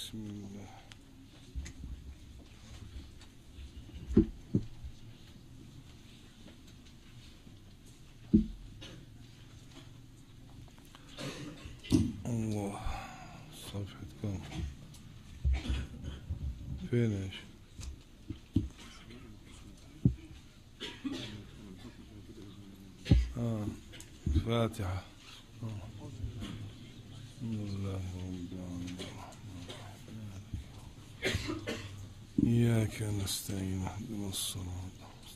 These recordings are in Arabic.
بسم الله. الله، صفحة كم؟ فين ايش؟ فاتحة. بسم الله رب العالمين إياك نستعين اهدنا الصراط.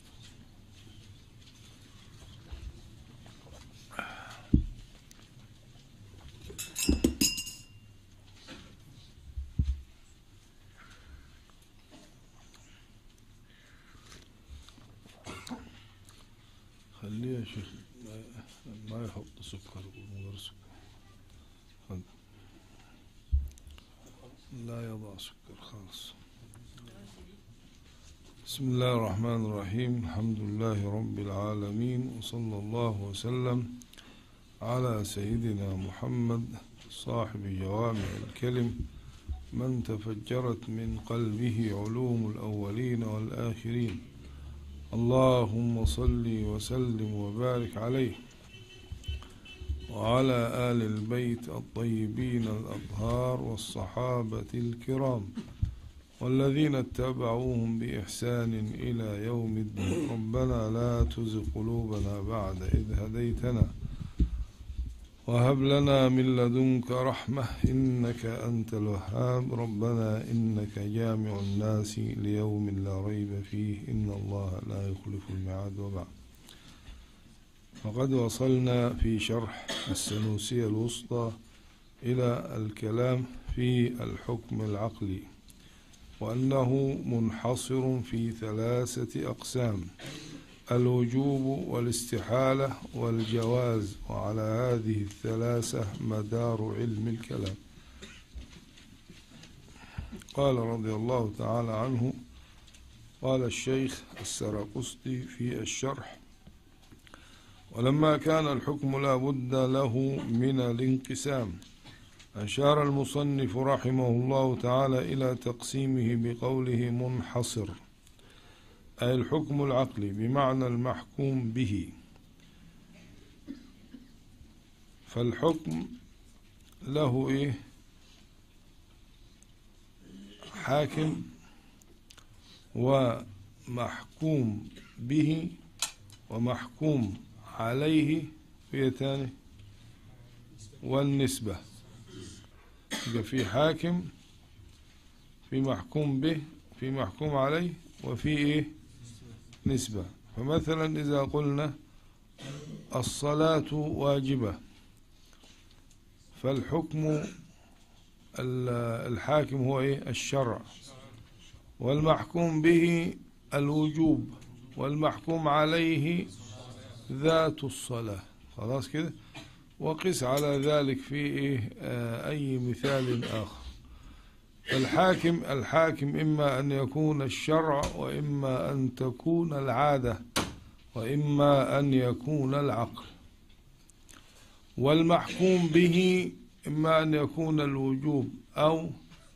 خليه يا شيخ ما يحط سكر من غير سكر، لا يضع سكر خالص. بسم الله الرحمن الرحيم. الحمد لله رب العالمين، وصلى الله وسلم على سيدنا محمد صاحب جوامع الكلم، من تفجرت من قلبه علوم الأولين والآخرين. اللهم صل وسلم وبارك عليه وعلى آل البيت الطيبين الأطهار والصحابة الكرام والذين اتبعوهم بإحسان إلى يوم الدين. ربنا لا تزغ قلوبنا بعد إذ هديتنا وهب لنا من لدنك رحمة إنك أنت الوهاب. ربنا إنك جامع الناس ليوم لا ريب فيه إن الله لا يخلف الميعاد. وبعد، فقد وصلنا في شرح السنوسية الوسطى إلى الكلام في الحكم العقلي، وأنه منحصر في 3 أقسام: الوجوب والاستحالة والجواز. وعلى هذه ال3 مدار علم الكلام. قال رضي الله تعالى عنه، قال الشيخ السرقسطي في الشرح: ولما كان الحكم لا بد له من الانقسام، أشار المصنف رحمه الله تعالى إلى تقسيمه بقوله منحصر، أي الحكم العقلي بمعنى المحكوم به. فالحكم له حاكم ومحكوم به ومحكوم عليه في تاني والنسبة. يبقى في حاكم، في محكوم به، في محكوم عليه، وفي نسبة. فمثلا إذا قلنا الصلاة واجبة، فالحكم الحاكم هو الشرع، والمحكوم به الوجوب، والمحكوم عليه ذات الصلاة. خلاص كده. وقس على ذلك في أي مثال آخر. الحاكم إما أن يكون الشرع، وإما أن تكون العادة، وإما أن يكون العقل. والمحكوم به إما أن يكون الوجوب أو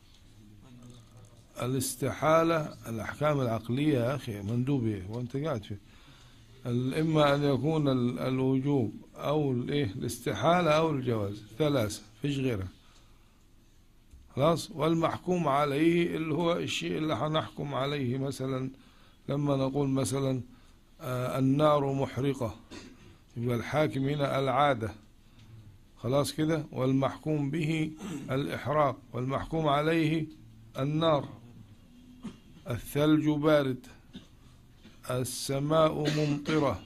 الاستحالة. الأحكام العقلية يا أخي مندوبة وأنت قاعد فيه. إما أن يكون الوجوب أو الاستحالة أو الجواز، 3 فيش غيرها. خلاص. والمحكوم عليه اللي هو الشيء اللي هنحكم عليه، مثلا لما نقول مثلا النار محرقة، يبقى الحاكم هنا العادة. خلاص كده. والمحكوم به الإحراق، والمحكوم عليه النار. الثلج بارد، السماء ممطرة،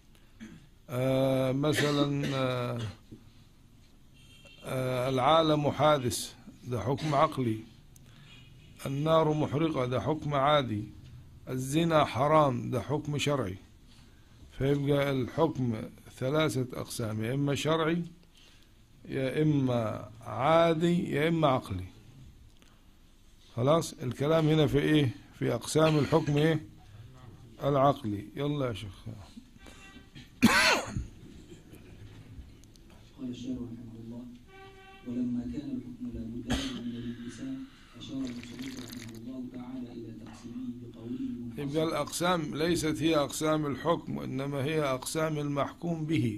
مثلا العالم حادث، ده حكم عقلي. النار محرقة، ده حكم عادي. الزنا حرام، ده حكم شرعي. فيبقى الحكم 3 أقسام: يا إما شرعي، يا إما عادي، يا إما عقلي. خلاص. الكلام هنا في في أقسام الحكم العقلي. يلا يا شيخ. قال الشارع رحمه الله: ولما كان الحكم لا بد له من الانقسام، أشار أشار المصنف رحمه الله تعالى إلى تقسيمه بقوله يبقى الأقسام ليست هي أقسام الحكم، إنما هي أقسام المحكوم به.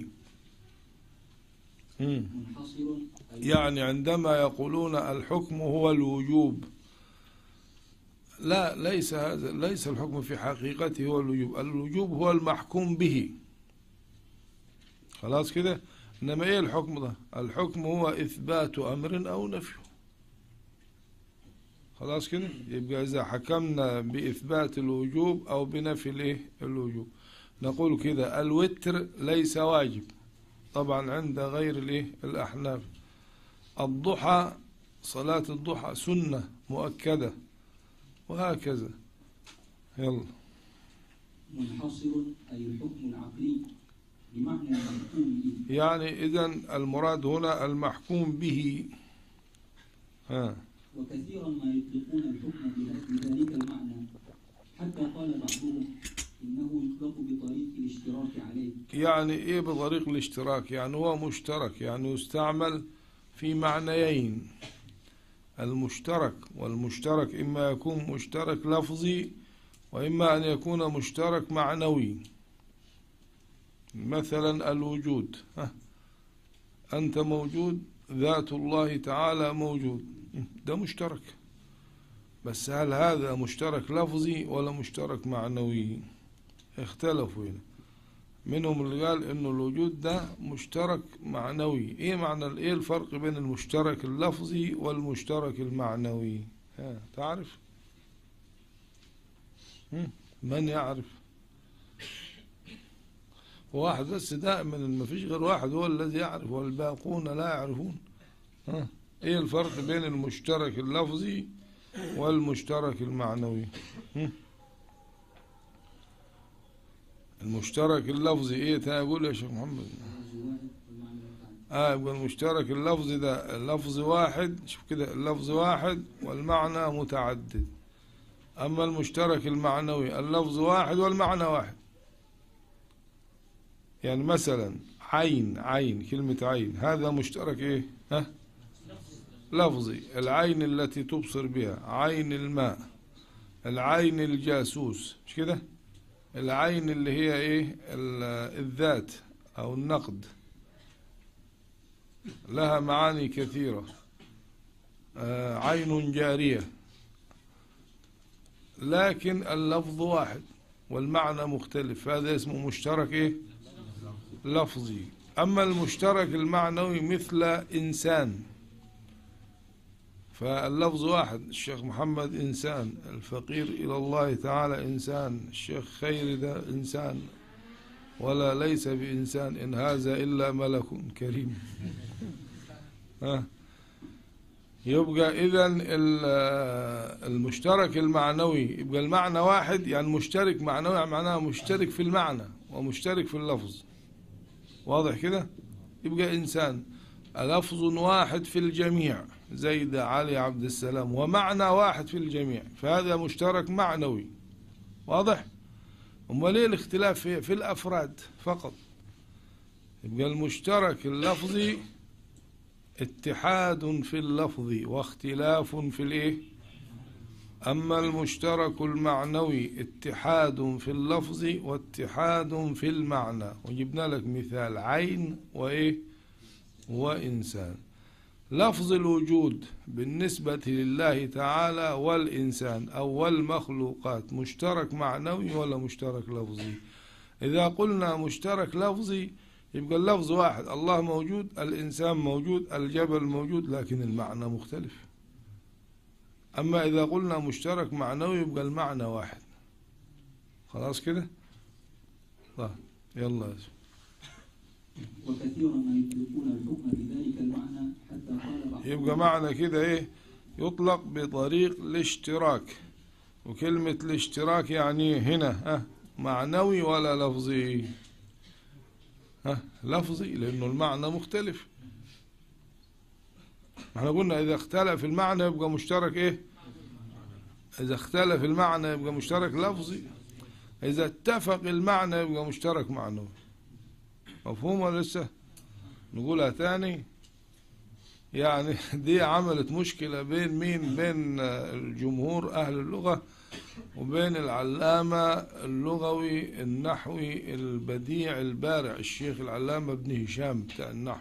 منحصر يعني عندما يقولون الحكم هو الوجوب، لا، ليس هذا، ليس الحكم في حقيقته هو الوجوب، الوجوب هو المحكوم به. خلاص كده. إنما إيه الحكم ده؟ الحكم هو إثبات أمر أو نفيه. خلاص كده. يبقى إذا حكمنا بإثبات الوجوب أو بنفي الإيه الوجوب، نقول كده الوتر ليس واجب، طبعا عند غير الإيه الأحناف. الضحى، صلاة الضحى سنة مؤكدة، وهكذا. يلا. منحصر أي الحكم العقلي بمعنى المحكوم به. يعني إذن المراد هنا المحكوم به. وكثيرا ما يطلقون الحكم بذلك المعنى، حتى قال بعضهم إنه يطلق بطريق الاشتراك عليه. يعني إيه بطريق الاشتراك؟ يعني هو مشترك، يعني يستعمل في معنيين. المشترك، والمشترك إما يكون مشترك لفظي وإما أن يكون مشترك معنوي. مثلا الوجود، أنت موجود، ذات الله تعالى موجود، ده مشترك. بس هل هذا مشترك لفظي ولا مشترك معنوي؟ اختلفوا هنا. منهم اللي قال إنه الوجود ده مشترك معنوي. إيه معنى، إيه الفرق بين المشترك اللفظي والمشترك المعنوي؟ تعرف؟ من يعرف؟ واحد بس دائما، ما فيش غير واحد هو الذي يعرف والباقون لا يعرفون. إيه الفرق بين المشترك اللفظي والمشترك المعنوي؟ المشترك اللفظي ايه تقول يا شيخ محمد؟ يبقى المشترك اللفظي ده اللفظ واحد، شوف كده، اللفظ واحد والمعنى متعدد. اما المشترك المعنوي اللفظ واحد والمعنى واحد. يعني مثلا عين، كلمة عين، هذا مشترك ايه؟ لفظي، العين التي تبصر بها، عين الماء، العين الجاسوس، مش كده؟ العين اللي هي ايه الذات او النقد، لها معاني كثيرة. عين جارية، لكن اللفظ واحد والمعنى مختلف، هذا اسمه مشترك ايه لفظي. اما المشترك المعنوي مثل انسان، فاللفظ واحد، الشيخ محمد إنسان، الفقير إلى الله تعالى إنسان، الشيخ خير ده إنسان، ولا ليس بإنسان إن هذا إلا ملك كريم. يبقى إذن المشترك المعنوي يبقى المعنى واحد، يعني مشترك معنوي معناه مشترك في المعنى ومشترك في اللفظ. واضح كده؟ يبقى إنسان لفظ واحد في الجميع، زيد علي عبد السلام، ومعنى واحد في الجميع، فهذا مشترك معنوي. واضح؟ أما ليه الاختلاف في الأفراد فقط؟ يبقى المشترك اللفظي اتحاد في اللفظ واختلاف في الايه. أما المشترك المعنوي اتحاد في اللفظ واتحاد في المعنى. وجبنا لك مثال عين وإيه وإنسان. لفظ الوجود بالنسبة لله تعالى والإنسان أو والمخلوقات مشترك معنوي ولا مشترك لفظي؟ إذا قلنا مشترك لفظي يبقى اللفظ واحد، الله موجود، الإنسان موجود، الجبل موجود، لكن المعنى مختلف. أما إذا قلنا مشترك معنوي يبقى المعنى واحد. خلاص كده؟ طيب يلا. وكثيرا ما يطلقون الحكم بذلك المعنى حتى قال بعضهم. يبقى معنى كده ايه؟ يطلق بطريق الاشتراك. وكلمة الاشتراك يعني هنا معنوي ولا لفظي؟ لفظي، لأنه المعنى مختلف. احنا قلنا إذا اختلف المعنى يبقى مشترك ايه؟ إذا اختلف المعنى يبقى مشترك لفظي، إذا اتفق المعنى يبقى مشترك معنوي. مفهوم ولا لسه؟ نقولها تاني. يعني دي عملت مشكلة بين مين؟ بين الجمهور أهل اللغة وبين العلامة اللغوي النحوي البديع البارع الشيخ العلامة ابن هشام بتاع النحو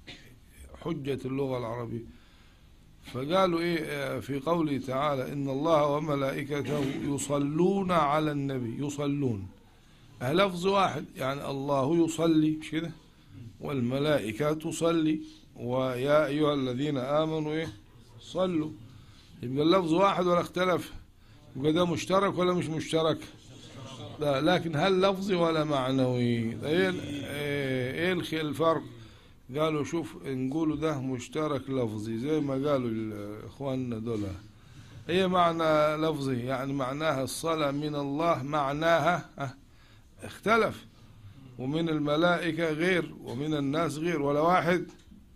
حجة اللغة العربية. فقالوا إيه في قوله تعالى إن الله وملائكته يصلون على النبي، يصلون لفظ واحد، يعني الله يصلي مش كده، والملائكة تصلي، ويا أيها الذين آمنوا إيه صلوا. يبقى اللفظ واحد ولا اختلف؟ يبقى ده مشترك ولا مش مشترك؟ لا، لكن هل لفظي ولا معنوي؟ ايه الفرق؟ قالوا شوف نقولوا ده مشترك لفظي زي ما قالوا اخواننا دول، هي معنى لفظي يعني معناها الصلاة من الله، معناها اختلف، ومن الملائكة غير ومن الناس غير، ولا واحد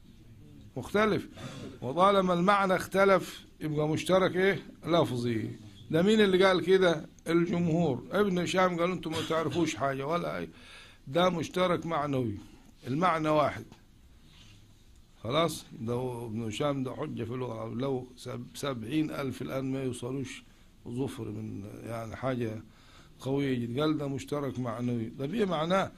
مختلف. وطالما المعنى اختلف يبقى مشترك ايه لفظي. ده مين اللي قال كده؟ الجمهور. ابن هشام قال انتم ما تعرفوش حاجة ولا اي، ده مشترك معنوي، المعنى واحد. خلاص، ده ابن هشام ده حجة في اللغة. لو 70,000 الآن ما يوصلوش ظفر من يعني حاجة قوية جدا. قال ده مشترك معنوي. ده ايه معناه؟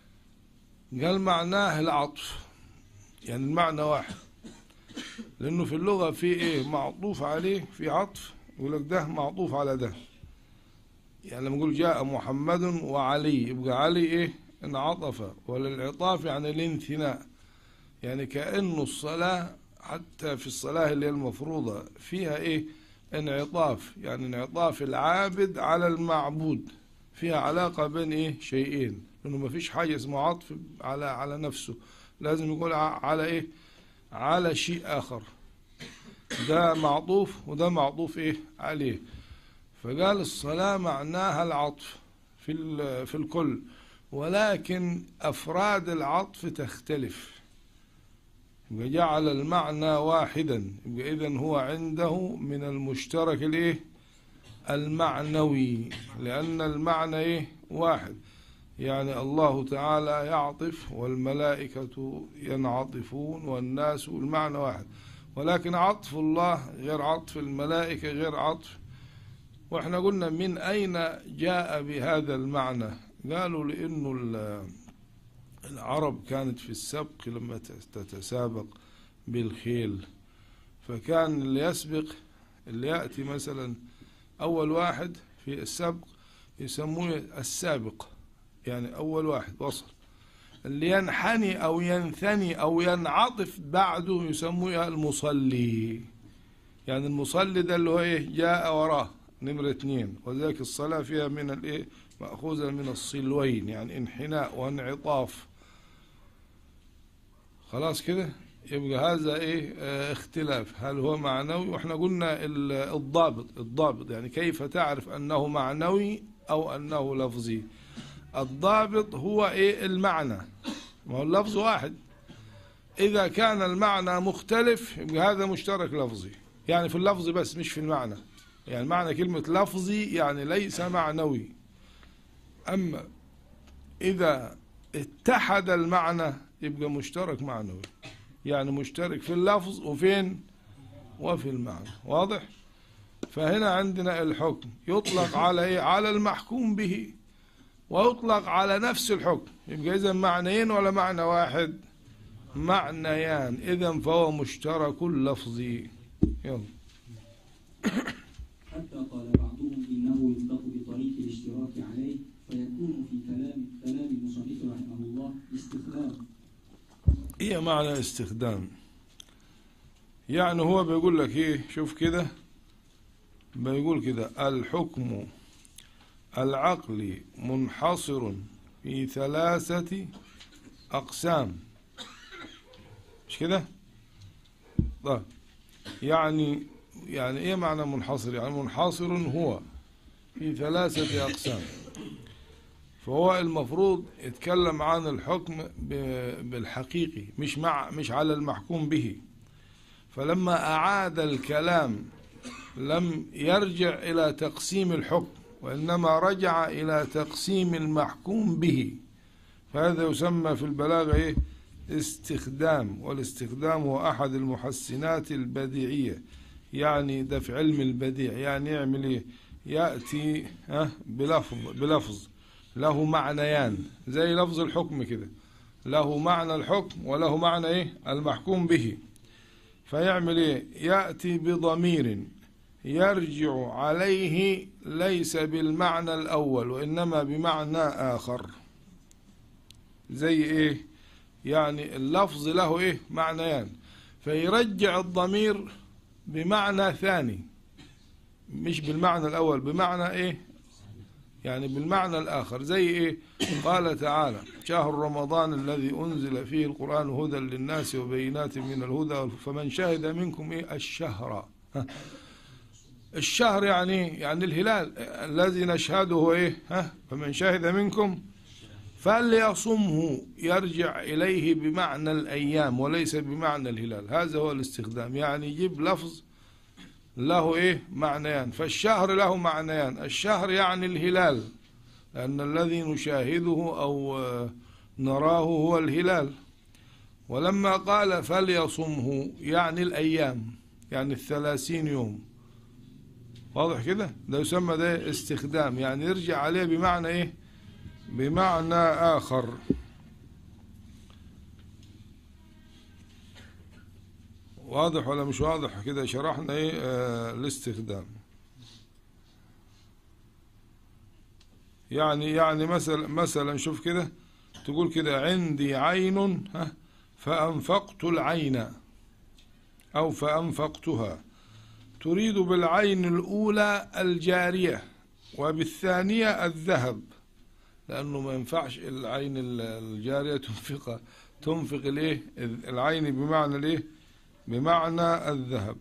قال معناه العطف، يعني المعنى واحد، لأنه في اللغة في إيه معطوف عليه، في عطف، يقول لك ده معطوف على ده. يعني لما نقول جاء محمد وعلي يبقى علي إيه انعطف، وللعطاف يعني الانثناء، يعني كأنه الصلاة حتى في الصلاة اللي هي المفروضة فيها إيه انعطاف، يعني انعطاف العابد على المعبود، فيها علاقة بين إيه شيئين، لأنه ما فيش حاجة اسمها عطف على نفسه، لازم يقول على إيه على شيء آخر، ده معطوف وده معطوف إيه عليه. فقال الصلاة معناها العطف في الكل، ولكن أفراد العطف تختلف، يبقى جعل المعنى واحدا، يبقى إذن هو عنده من المشترك الإيه المعنوي، لأن المعنى إيه واحد، يعني الله تعالى يعطف والملائكة ينعطفون والناس، المعنى واحد، ولكن عطف الله غير عطف الملائكة غير عطف. واحنا قلنا من أين جاء بهذا المعنى؟ قالوا لأنه العرب كانت في السبق لما تتسابق بالخيل، فكان اللي يسبق اللي يأتي مثلا أول واحد في السبق يسموه السابق، يعني أول واحد وصل. اللي ينحني أو ينثني أو ينعطف بعده يسموه المصلي، يعني المصلي ده اللي هو إيه جاء وراه نمرة 2. وذلك الصلاة فيها من الإيه مأخوذة من الصلوين، يعني انحناء وانعطاف. خلاص كده، يبقى هذا إيه اختلاف، هل هو معنوي؟ وإحنا قلنا الضابط يعني كيف تعرف أنه معنوي أو أنه لفظي. الضابط هو إيه المعنى، ما هو اللفظ واحد، إذا كان المعنى مختلف يبقى هذا مشترك لفظي، يعني في اللفظ بس مش في المعنى، يعني معنى كلمة لفظي يعني ليس معنوي. أما إذا اتحد المعنى يبقى مشترك معنوي، يعني مشترك في اللفظ وفين وفي المعنى. واضح؟ فهنا عندنا الحكم يطلق على إيه؟ على المحكوم به، ويطلق على نفس الحكم، يبقى إذن معنيين ولا معنى واحد؟ معنيان، إذن فهو مشترك لفظي. يلا. حتى قال بعضهم إنه يطلق بطريق الاشتراك عليه، فيكون في كلام المصنف رحمه الله استخدام. إيه معنى استخدام؟ يعني هو بيقول لك إيه، شوف كده بيقول كده الحكم العقلي منحصر في 3 أقسام، مش كده؟ طيب يعني إيه معنى منحصر؟ يعني منحصر هو في 3 أقسام. فهو المفروض يتكلم عن الحكم بالحقيقي، مش على المحكوم به. فلما أعاد الكلام لم يرجع إلى تقسيم الحكم، وإنما رجع إلى تقسيم المحكوم به، فهذا يسمى في البلاغة إيه؟ استخدام، والاستخدام هو أحد المحسنات البديعية، يعني ده في علم البديع، يعني يعمل إيه؟ يأتي بلفظ له معنيان، زي لفظ الحكم كده، له معنى الحكم وله معنى إيه؟ المحكوم به. فيعمل إيه؟ يأتي بضمير يرجع عليه ليس بالمعنى الأول وإنما بمعنى آخر. زي إيه؟ يعني اللفظ له إيه؟ معنيان، فيرجع الضمير بمعنى ثاني، مش بالمعنى الأول، بمعنى إيه؟ يعني بالمعنى الآخر. زي إيه؟ قال تعالى: شهر رمضان الذي أنزل فيه القرآن هدى للناس وبينات من الهدى فمن شهد منكم إيه؟ الشهر. الشهر يعني الهلال الذي نشهده هو إيه؟ فمن شهد منكم فليصمه، يرجع إليه بمعنى الأيام وليس بمعنى الهلال. هذا هو الاستخدام، يعني يجيب لفظ له إيه؟ معنيان. فالشهر له معنيان، الشهر يعني الهلال، لأن الذي نشاهده أو نراه هو الهلال. ولما قال فليصمه يعني الأيام، يعني 30 يوم. واضح كده؟ ده يسمى ده استخدام، يعني يرجع عليه بمعنى إيه؟ بمعنى آخر. واضح ولا مش واضح كده؟ شرحنا إيه الاستخدام. يعني مثلا شوف كده، تقول كده: عندي عين فأنفقت العين، أو فأنفقتها. تريد بالعين الأولى الجارية وبالثانية الذهب، لأنه ما ينفعش العين الجارية تنفق الايه؟ العين بمعنى الايه؟ بمعنى الذهب.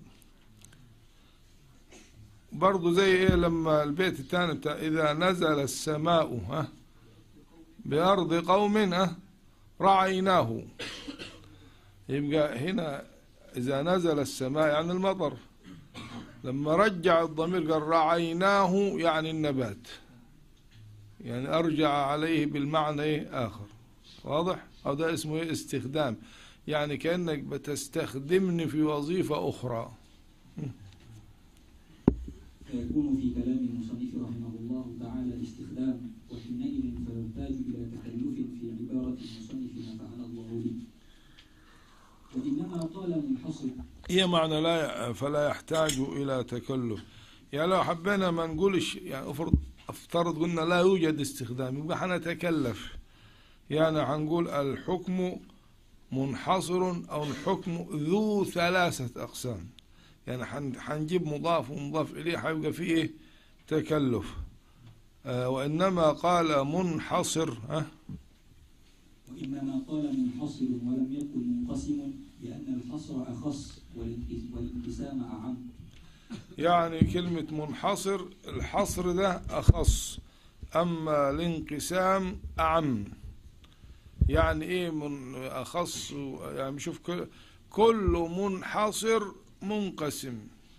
برضو زي ايه لما البيت الثاني بتاع إذا نزل السماء بأرض قوم رعيناه. يبقى هنا إذا نزل السماء يعني المطر، لما رجع الضمير قال رعيناه يعني النبات، يعني أرجع عليه بالمعنى إيه؟ آخر. واضح؟ أو ده اسمه إيه؟ استخدام، يعني كأنك بتستخدمني في وظيفة أخرى. فيكون في كلام المصنف رحمه الله تعالى استخدام، وحينئذ فيحتاج إلى تكلف في عبارة المصنف نفعنا الله به. وإنما قال منحصر، هي معنى لا فلا يحتاج إلى تكلف. يعني لو حبينا ما نقولش، يعني افترض قلنا لا يوجد استخدام، يبقى حنتكلف، يعني حنقول الحكم منحصر أو الحكم ذو 3 أقسام، يعني حنجيب مضاف ومضاف إليه، حيبقى فيه إيه؟ تكلف. وإنما قال منحصر وإنما قال منحصر ولم يكن منقسم، لأن الحصر أخص والانقسام أعم. يعني كلمة منحصر، الحصر ده أخص، أما الانقسام أعم. يعني إيه من أخص؟ يعني شوف، كل منحصر منقسم،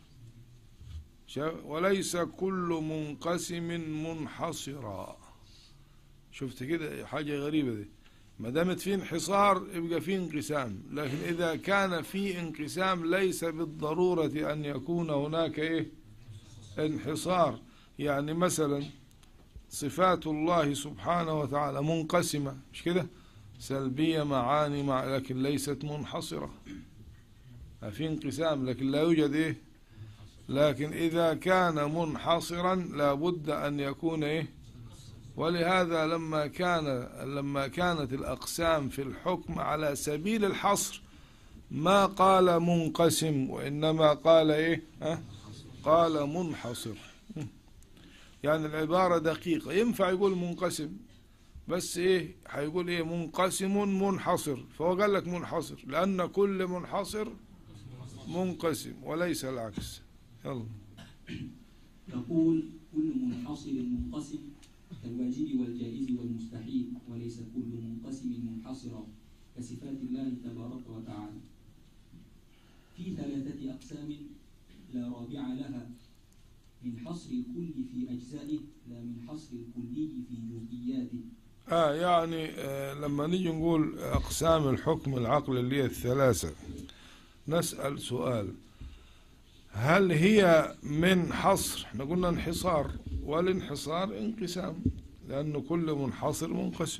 وليس كل منقسم منحصرا. شفت كده حاجة غريبة دي؟ ما دامت في انحصار يبقى في انقسام، لكن إذا كان في انقسام ليس بالضرورة أن يكون هناك إيه؟ انحصار. يعني مثلا صفات الله سبحانه وتعالى منقسمة، مش كده؟ سلبية معاني لكن ليست منحصرة، في انقسام لكن لا يوجد إيه؟ لكن إذا كان منحصرا لابد أن يكون إيه؟ ولهذا لما كانت الأقسام في الحكم على سبيل الحصر ما قال منقسم، وإنما قال إيه؟ قال منحصر. يعني العبارة دقيقة، ينفع يقول منقسم بس إيه؟ هيقول إيه؟ منقسم منحصر، فهو قال لك منحصر لأن كل منحصر منقسم وليس العكس. يلا. نقول كل منحصر منقسم كالواجب والجائز والمستحيل، وليس كل منقسم منحصرا كصفات الله تبارك وتعالى. في 3 أقسام لا رابع لها، من حصر الكل في أجزائه لا من حصر الكلي في جزئياته. يعني لما نيجي نقول أقسام الحكم العقل اللي هي الثلاثة، نسأل سؤال: هل هي من حصر؟ احنا قلنا انحصار، والانحصار انقسام، لأنه كل منحصر منقسم.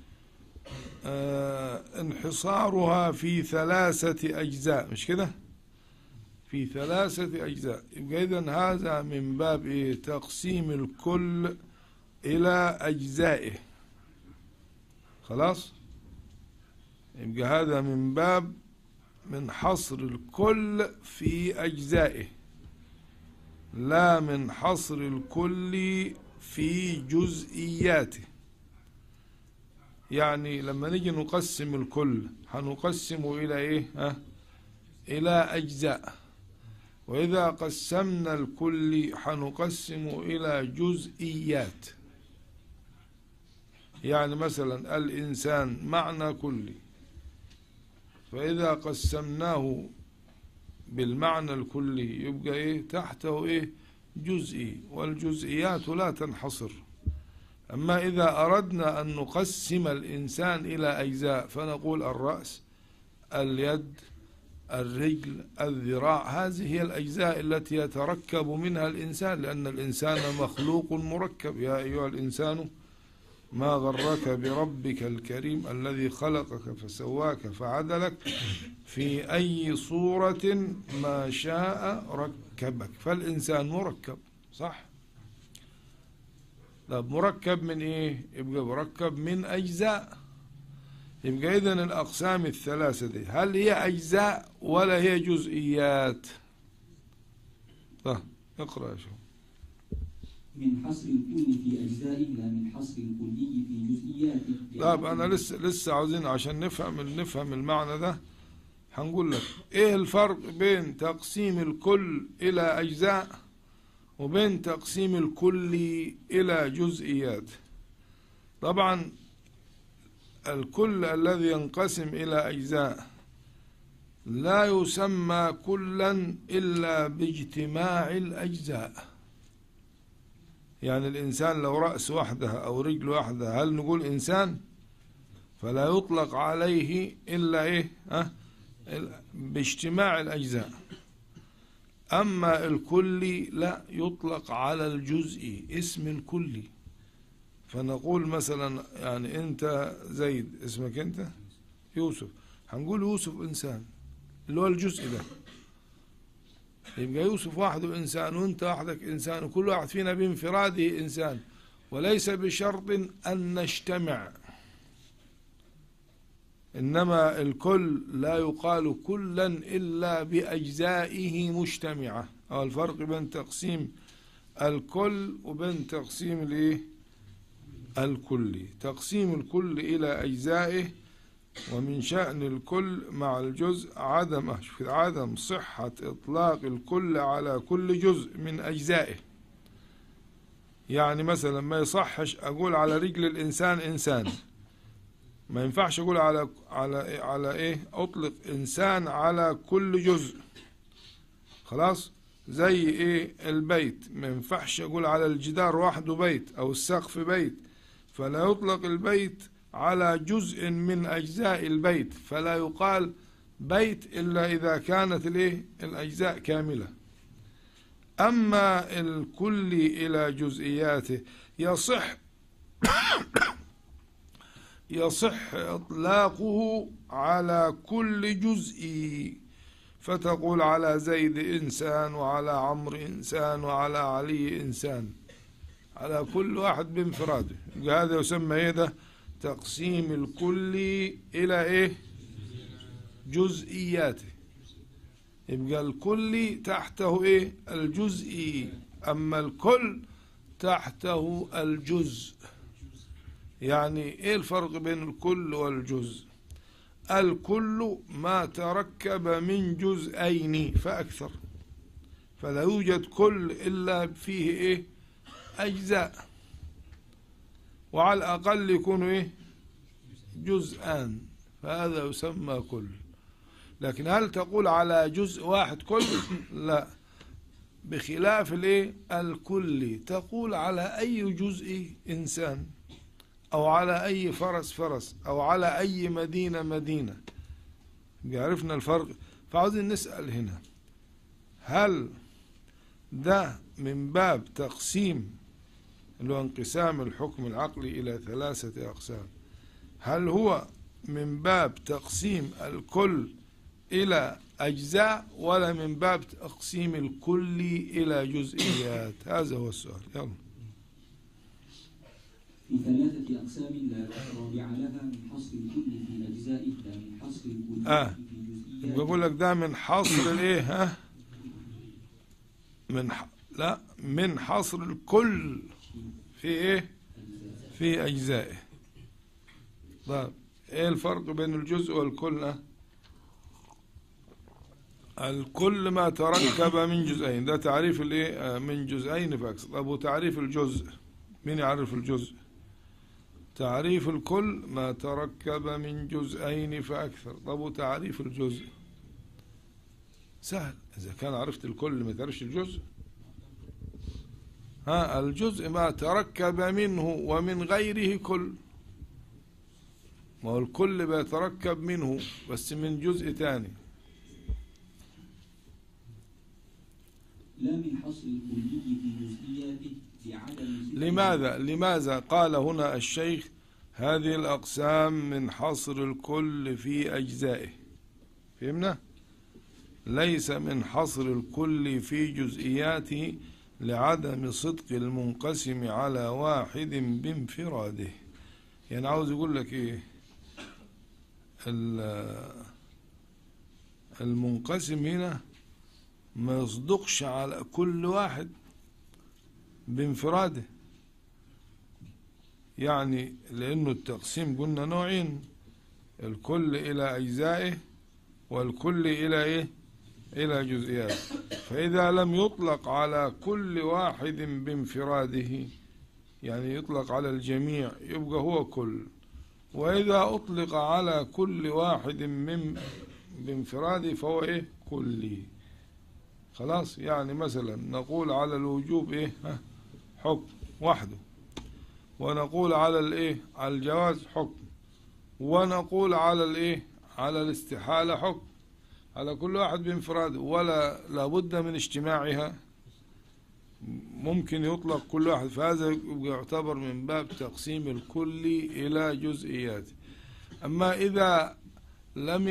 انحصارها في 3 أجزاء، مش كده؟ في 3 أجزاء. يبقى إذن هذا من باب إيه؟ تقسيم الكل إلى أجزائه. خلاص؟ يبقى هذا من باب من حصر الكل في أجزائه، لا من حصر الكل في جزئياته. يعني لما نيجي نقسم الكل هنقسمه إلى إيه؟ إلى أجزاء. وإذا قسمنا الكل هنقسمه إلى جزئيات. يعني مثلا الإنسان معنى كلي، فإذا قسمناه بالمعنى الكلي يبقى إيه؟ تحته إيه؟ جزئي، والجزئيات لا تنحصر. أما إذا أردنا أن نقسم الإنسان إلى أجزاء فنقول الرأس، اليد، الرجل، الذراع، هذه هي الأجزاء التي يتركب منها الإنسان، لأن الإنسان مخلوق مركب. يا أيها الإنسان ما غرك بربك الكريم الذي خلقك فسواك فعدلك في أي صورة ما شاء ركبك. فالإنسان مركب، صح؟ طب مركب من إيه؟ يبقى مركب من أجزاء. يبقى إذن الأقسام الثلاثة دي هل هي أجزاء ولا هي جزئيات؟ طيب اقرأ شو. من حصر الكل في أجزائه لا من حصر الكلي في جزئياته. طيب أنا لسه عاوزين عشان نفهم المعنى ده. هنقول لك إيه الفرق بين تقسيم الكل إلى أجزاء وبين تقسيم الكل إلى جزئيات. طبعا الكل الذي ينقسم إلى أجزاء لا يسمى كلا إلا باجتماع الأجزاء. يعني الإنسان لو رأس وحدها أو رجل وحدها هل نقول إنسان؟ فلا يطلق عليه إلا إيه؟ باجتماع الأجزاء. أما الكلي لا يطلق على الجزء، اسم الكلي. فنقول مثلا يعني أنت زيد، اسمك أنت يوسف، هنقول يوسف إنسان اللي هو الجزء ده. يبقى يوسف وحده إنسان وأنت وحدك إنسان، وكل واحد فينا بانفراده إنسان، وليس بشرط أن نجتمع. إنما الكل لا يقال كلا إلا بأجزائه مجتمعة. أو الفرق بين تقسيم الكل وبين تقسيم الإيه؟ الكلي. تقسيم الكل إلى أجزائه، ومن شأن الكل مع الجزء عدم صحة إطلاق الكل على كل جزء من أجزائه. يعني مثلا ما يصحش أقول على رجل الإنسان إنسان، ما ينفعش أقول على إيه؟ أطلق إنسان على كل جزء. خلاص؟ زي إيه؟ البيت ما ينفعش أقول على الجدار وحده بيت أو السقف بيت، فلا يطلق البيت على جزء من أجزاء البيت، فلا يقال بيت إلا إذا كانت الإيه؟ الأجزاء كاملة. أما الكل إلى جزئياته يصح إطلاقه على كل جزء، فتقول على زيد إنسان، وعلى عمرو إنسان، وعلى علي إنسان، على كل واحد بانفراده. هذا يسمى إيه ده؟ تقسيم الكل إلى إيه؟ جزئياته. يبقى الكل تحته إيه؟ الجزئي، أما الكل تحته الجزء. يعني إيه الفرق بين الكل والجزء؟ الكل ما تركب من جزئين فأكثر، فلا يوجد كل إلا فيه إيه؟ أجزاء، وعلى الأقل يكون إيه؟ جزءان، فهذا يسمى كل. لكن هل تقول على جزء واحد كل؟ لا، بخلاف الإيه؟ الكل تقول على أي جزء إنسان، أو على أي فرس فرس، أو على أي مدينة مدينة. عرفنا الفرق. فعاوزين نسأل هنا، هل ده من باب تقسيم اللي هو انقسام الحكم العقلي إلى 3 أقسام، هل هو من باب تقسيم الكل إلى أجزاء، ولا من باب تقسيم الكل إلى جزئيات؟ هذا هو السؤال. يلا. في 3 أقسام لا رابع لها، من حصر الكل في أجزائه لا من حصر الكل في جزئياته. بقول لك ده من حصر الايه؟ ها؟ لا، من حصر الكل في ايه؟ في أجزائه. طيب ايه الفرق بين الجزء والكل؟ الكل ما تركب من جزئين، ده تعريف الايه؟ من جزئين فاكثر. طب وتعريف الجزء، مين يعرف الجزء؟ تعريف الكل ما تركب من جزئين فأكثر. طب وتعريف الجزء؟ سهل، إذا كان عرفت الكل ما تعرفش الجزء. الجزء ما تركب منه ومن غيره كل. ما هو الكل بيتركب منه بس من جزء تاني. لا من حصر الكلي في جزئياته بعدم. لماذا قال هنا الشيخ هذه الأقسام من حصر الكل في أجزائه؟ فهمنا؟ ليس من حصر الكل في جزئياته لعدم صدق المنقسم على واحد بانفراده. يعني عاوز يقول لك ايه؟ المنقسم هنا ما يصدقش على كل واحد بانفراده، يعني لأنه التقسيم قلنا نوعين، الكل إلى أجزائه والكل إلى إيه؟ إلى جزئيات. فإذا لم يطلق على كل واحد بانفراده، يعني يطلق على الجميع، يبقى هو كل. وإذا أطلق على كل واحد من بانفراده فهو إيه؟ كلي. خلاص. يعني مثلا نقول على الوجوب إيه؟ حكم وحده، ونقول على الإيه؟ على الجواز حكم، ونقول على الإيه؟ على الاستحالة حكم، على كل واحد بانفراده، ولا لابد من اجتماعها. ممكن يطلق كل واحد، فهذا يعتبر من باب تقسيم الكل إلى جزئيات. أما إذا لم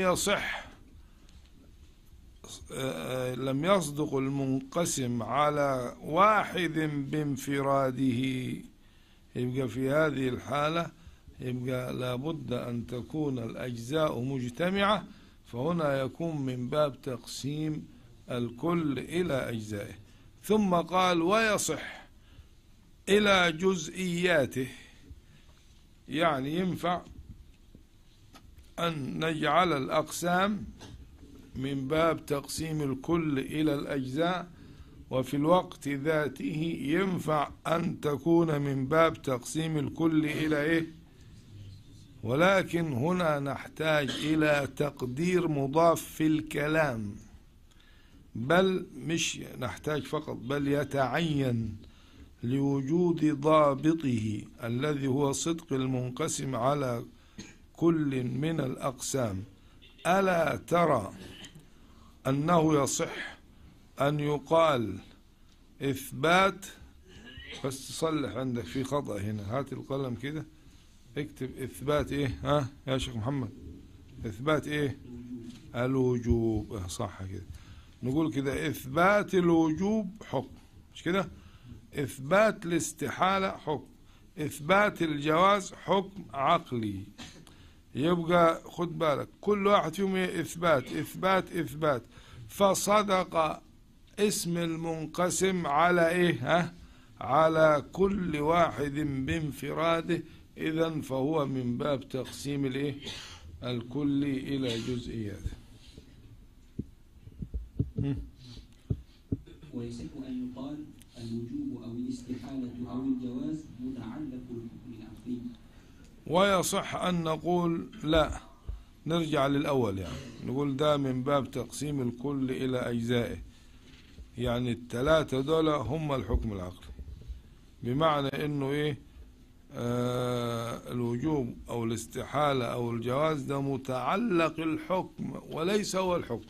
يصدق المنقسم على واحد بانفراده، يبقى في هذه الحالة يبقى لابد أن تكون الأجزاء مجتمعة، فهنا يكون من باب تقسيم الكل إلى أجزائه. ثم قال ويصح إلى جزئياته، يعني ينفع أن نجعل الأقسام من باب تقسيم الكل إلى الأجزاء، وفي الوقت ذاته ينفع أن تكون من باب تقسيم الكل إلى إيه؟ ولكن هنا نحتاج إلى تقدير مضاف في الكلام، بل مش نحتاج فقط، بل يتعين لوجود ضابطه الذي هو صدق المنقسم على كل من الأقسام. ألا ترى أنه يصح أن يقال إثبات، بس تصلح عندك في خطأ هنا، هات القلم كده اكتب إثبات إيه؟ يا شيخ محمد، إثبات إيه؟ الوجوب. صح كده، نقول كده إثبات الوجوب حكم، مش كده؟ إثبات الاستحالة حكم، إثبات الجواز حكم عقلي. يبقى خد بالك كل واحد فيهم إثبات إثبات إثبات، فصدق اسم المنقسم على إيه؟ على كل واحد بانفراده، إذن فهو من باب تقسيم الإيه؟ الكل إلى جزئيات. ويصح أن يقال الوجوب أو الاستحالة أو الجواز متعلق بالحكم العقلي. ويصح أن نقول لا، نرجع للأول، يعني نقول ده من باب تقسيم الكل إلى أجزائه، يعني الثلاثة دول هم الحكم العقلي، بمعنى إنه إيه؟ الوجوب أو الاستحالة أو الجواز ده متعلق الحكم وليس هو الحكم.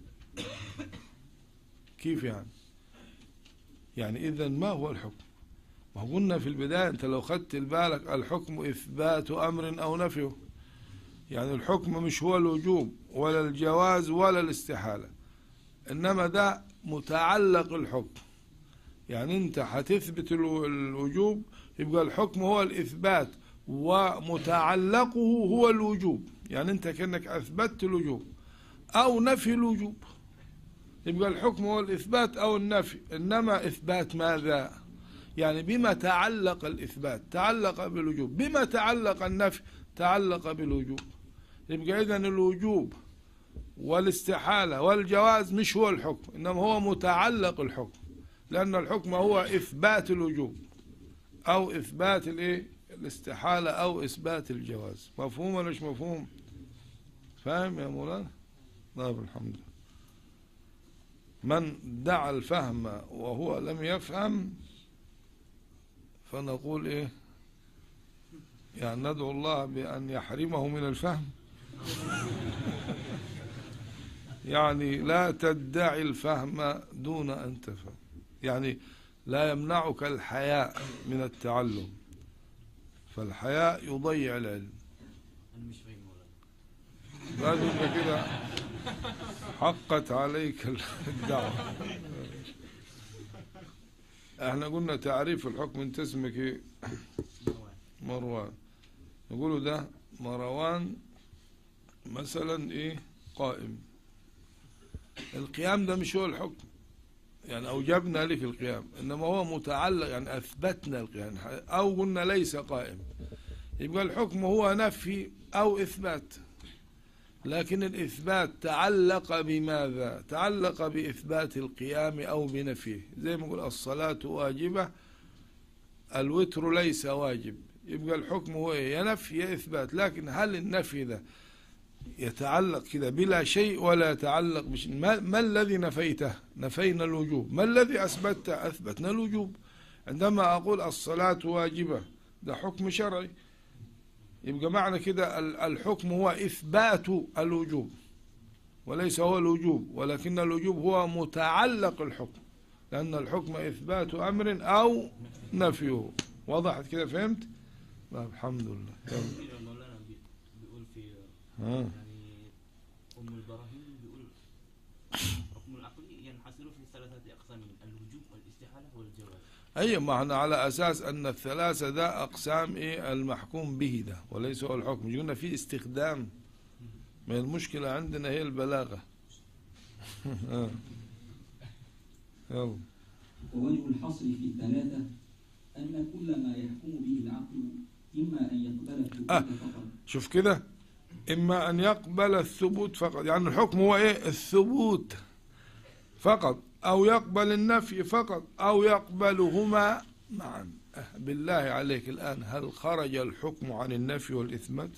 كيف يعني؟ يعني إذن ما هو الحكم؟ ما قلنا في البداية أنت لو خدت بالك الحكم إثبات أمر أو نفيه، يعني الحكم مش هو الوجوب ولا الجواز ولا الاستحالة، إنما ده متعلق الحكم. يعني أنت هتثبت الوجوب يبقى الحكم هو الإثبات ومتعلقه هو الوجوب، يعني أنت كأنك أثبتت الوجوب أو نفي الوجوب، يبقى الحكم هو الإثبات أو النفي. إنما إثبات ماذا؟ يعني بما تعلق الإثبات تعلق بالوجوب، بما تعلق النفي تعلق بالوجوب. يبقى إذن الوجوب والاستحالة والجواز مش هو الحكم، إنما هو متعلق الحكم، لأن الحكم هو إثبات الوجوب أو إثبات الاستحالة أو إثبات الجواز. مفهوم ولا مش مفهوم؟ فاهم يا مولانا؟ طيب الحمد لله. من دعا الفهم وهو لم يفهم فنقول يعني ندعو الله بأن يحرمه من الفهم. يعني لا تدعي الفهم دون أن تفهم، يعني لا يمنعك الحياء من التعلم، فالحياء يضيع العلم. لازم كده حقت عليك الدعوة. احنا قلنا تعريف الحكم، انت اسمك ايه؟ مروان. نقوله ده مروان مثلا قائم. القيام ده مش هو الحكم، يعني أوجبنا لك القيام، إنما هو متعلق يعني أثبتنا القيام، أو قلنا ليس قائم، يبقى الحكم هو نفي أو إثبات. لكن الإثبات تعلق بماذا؟ تعلق بإثبات القيام أو بنفيه. زي ما نقول الصلاة واجبة، الوتر ليس واجب، يبقى الحكم هو يا نفي يا إثبات. لكن هل النفي ده يتعلق كده بلا شيء ولا يتعلق بشيء؟ ما الذي نفيته؟ نفينا الوجوب. ما الذي أثبته؟ أثبتنا الوجوب. عندما أقول الصلاة واجبة ده حكم شرعي، يبقى معنى كده الحكم هو إثبات الوجوب وليس هو الوجوب، ولكن الوجوب هو متعلق الحكم، لأن الحكم إثبات أمر أو نفيه. وضحت كده؟ فهمت؟ لا الحمد لله. بيقول في يعني أم البراهيم بيقول حكم العقل ينحصر في ثلاثة أقسام: الوجوب والإستحالة والجواز. أي معنى على أساس أن الثلاثة ده أقسام المحكوم به ده وليس هو الحكم. قلنا في استخدام، ما المشكلة عندنا هي البلاغة. يلا. ووجه الحصر في الثلاثة أن كل ما يحكم به العقل إما أن يقبل الثبوت فقط. شوف كده، إما أن يقبل الثبوت فقط، يعني الحكم هو الثبوت فقط، أو يقبل النفي فقط، أو يقبلهما معا. بالله عليك الآن هل خرج الحكم عن النفي والإثبات؟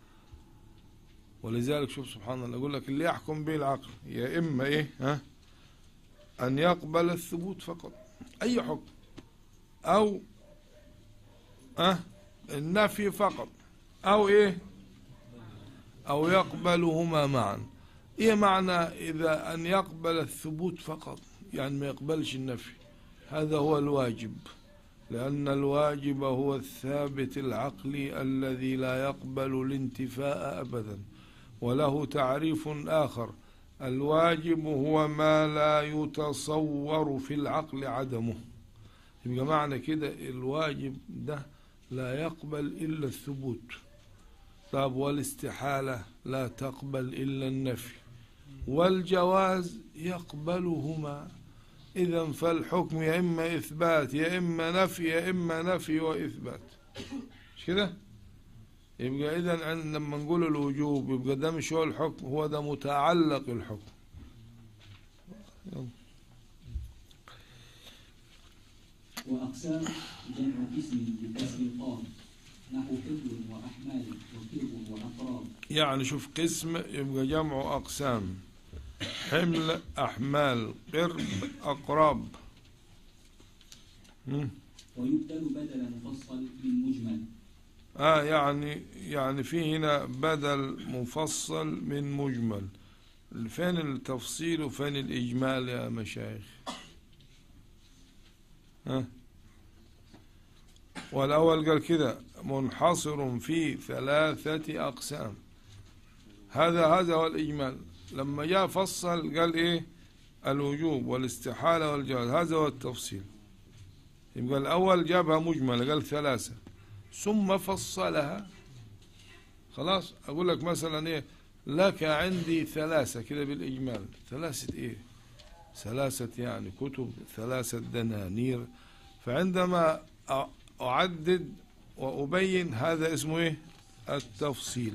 ولذلك شوف سبحان الله، يقول لك اللي يحكم به العقل يا إما أن يقبل الثبوت فقط أي حكم، أو النفي فقط، أو أو يقبلهما معا. معنى إذا أن يقبل الثبوت فقط يعني ما يقبلش النفي؟ هذا هو الواجب، لأن الواجب هو الثابت العقلي الذي لا يقبل الانتفاء أبدا. وله تعريف آخر: الواجب هو ما لا يتصور في العقل عدمه. يبقى معنى كده الواجب ده لا يقبل إلا الثبوت. طب والاستحالة لا تقبل إلا النفي، والجواز يقبلهما. إذن فالحكم يا إما إثبات يا إما نفي، يا إما نفي وإثبات، مش كده؟ يبقى إذن لما نقول الوجوب يبقى ده مش هو الحكم، هو ده متعلق الحكم. وأقسام جمع قسم بكسر القاف نحو حمل وأحمال وكرب وأقراب. يعني شوف، قسم يبقى جمع أقسام: حمل، أحمال، قرب، أقراب. ويبدل بدل مفصل بالمجمل. يعني في هنا بدل مفصل من مجمل. فين التفصيل وفين الإجمال يا مشايخ؟ والأول قال كده منحصر في 3 أقسام. هذا هو الإجمال. لما جاء فصل قال إيه؟ الوجوب والاستحالة والجواز. هذا هو التفصيل. يبقى الأول جابها مجمل قال 3 ثم فصلها. خلاص أقول لك مثلا إيه؟ لك عندي 3 كده بالإجمال. 3 إيه؟ 3 يعني كتب، 3 دنانير. فعندما أعدد وأبين هذا اسمه إيه؟ التفصيل.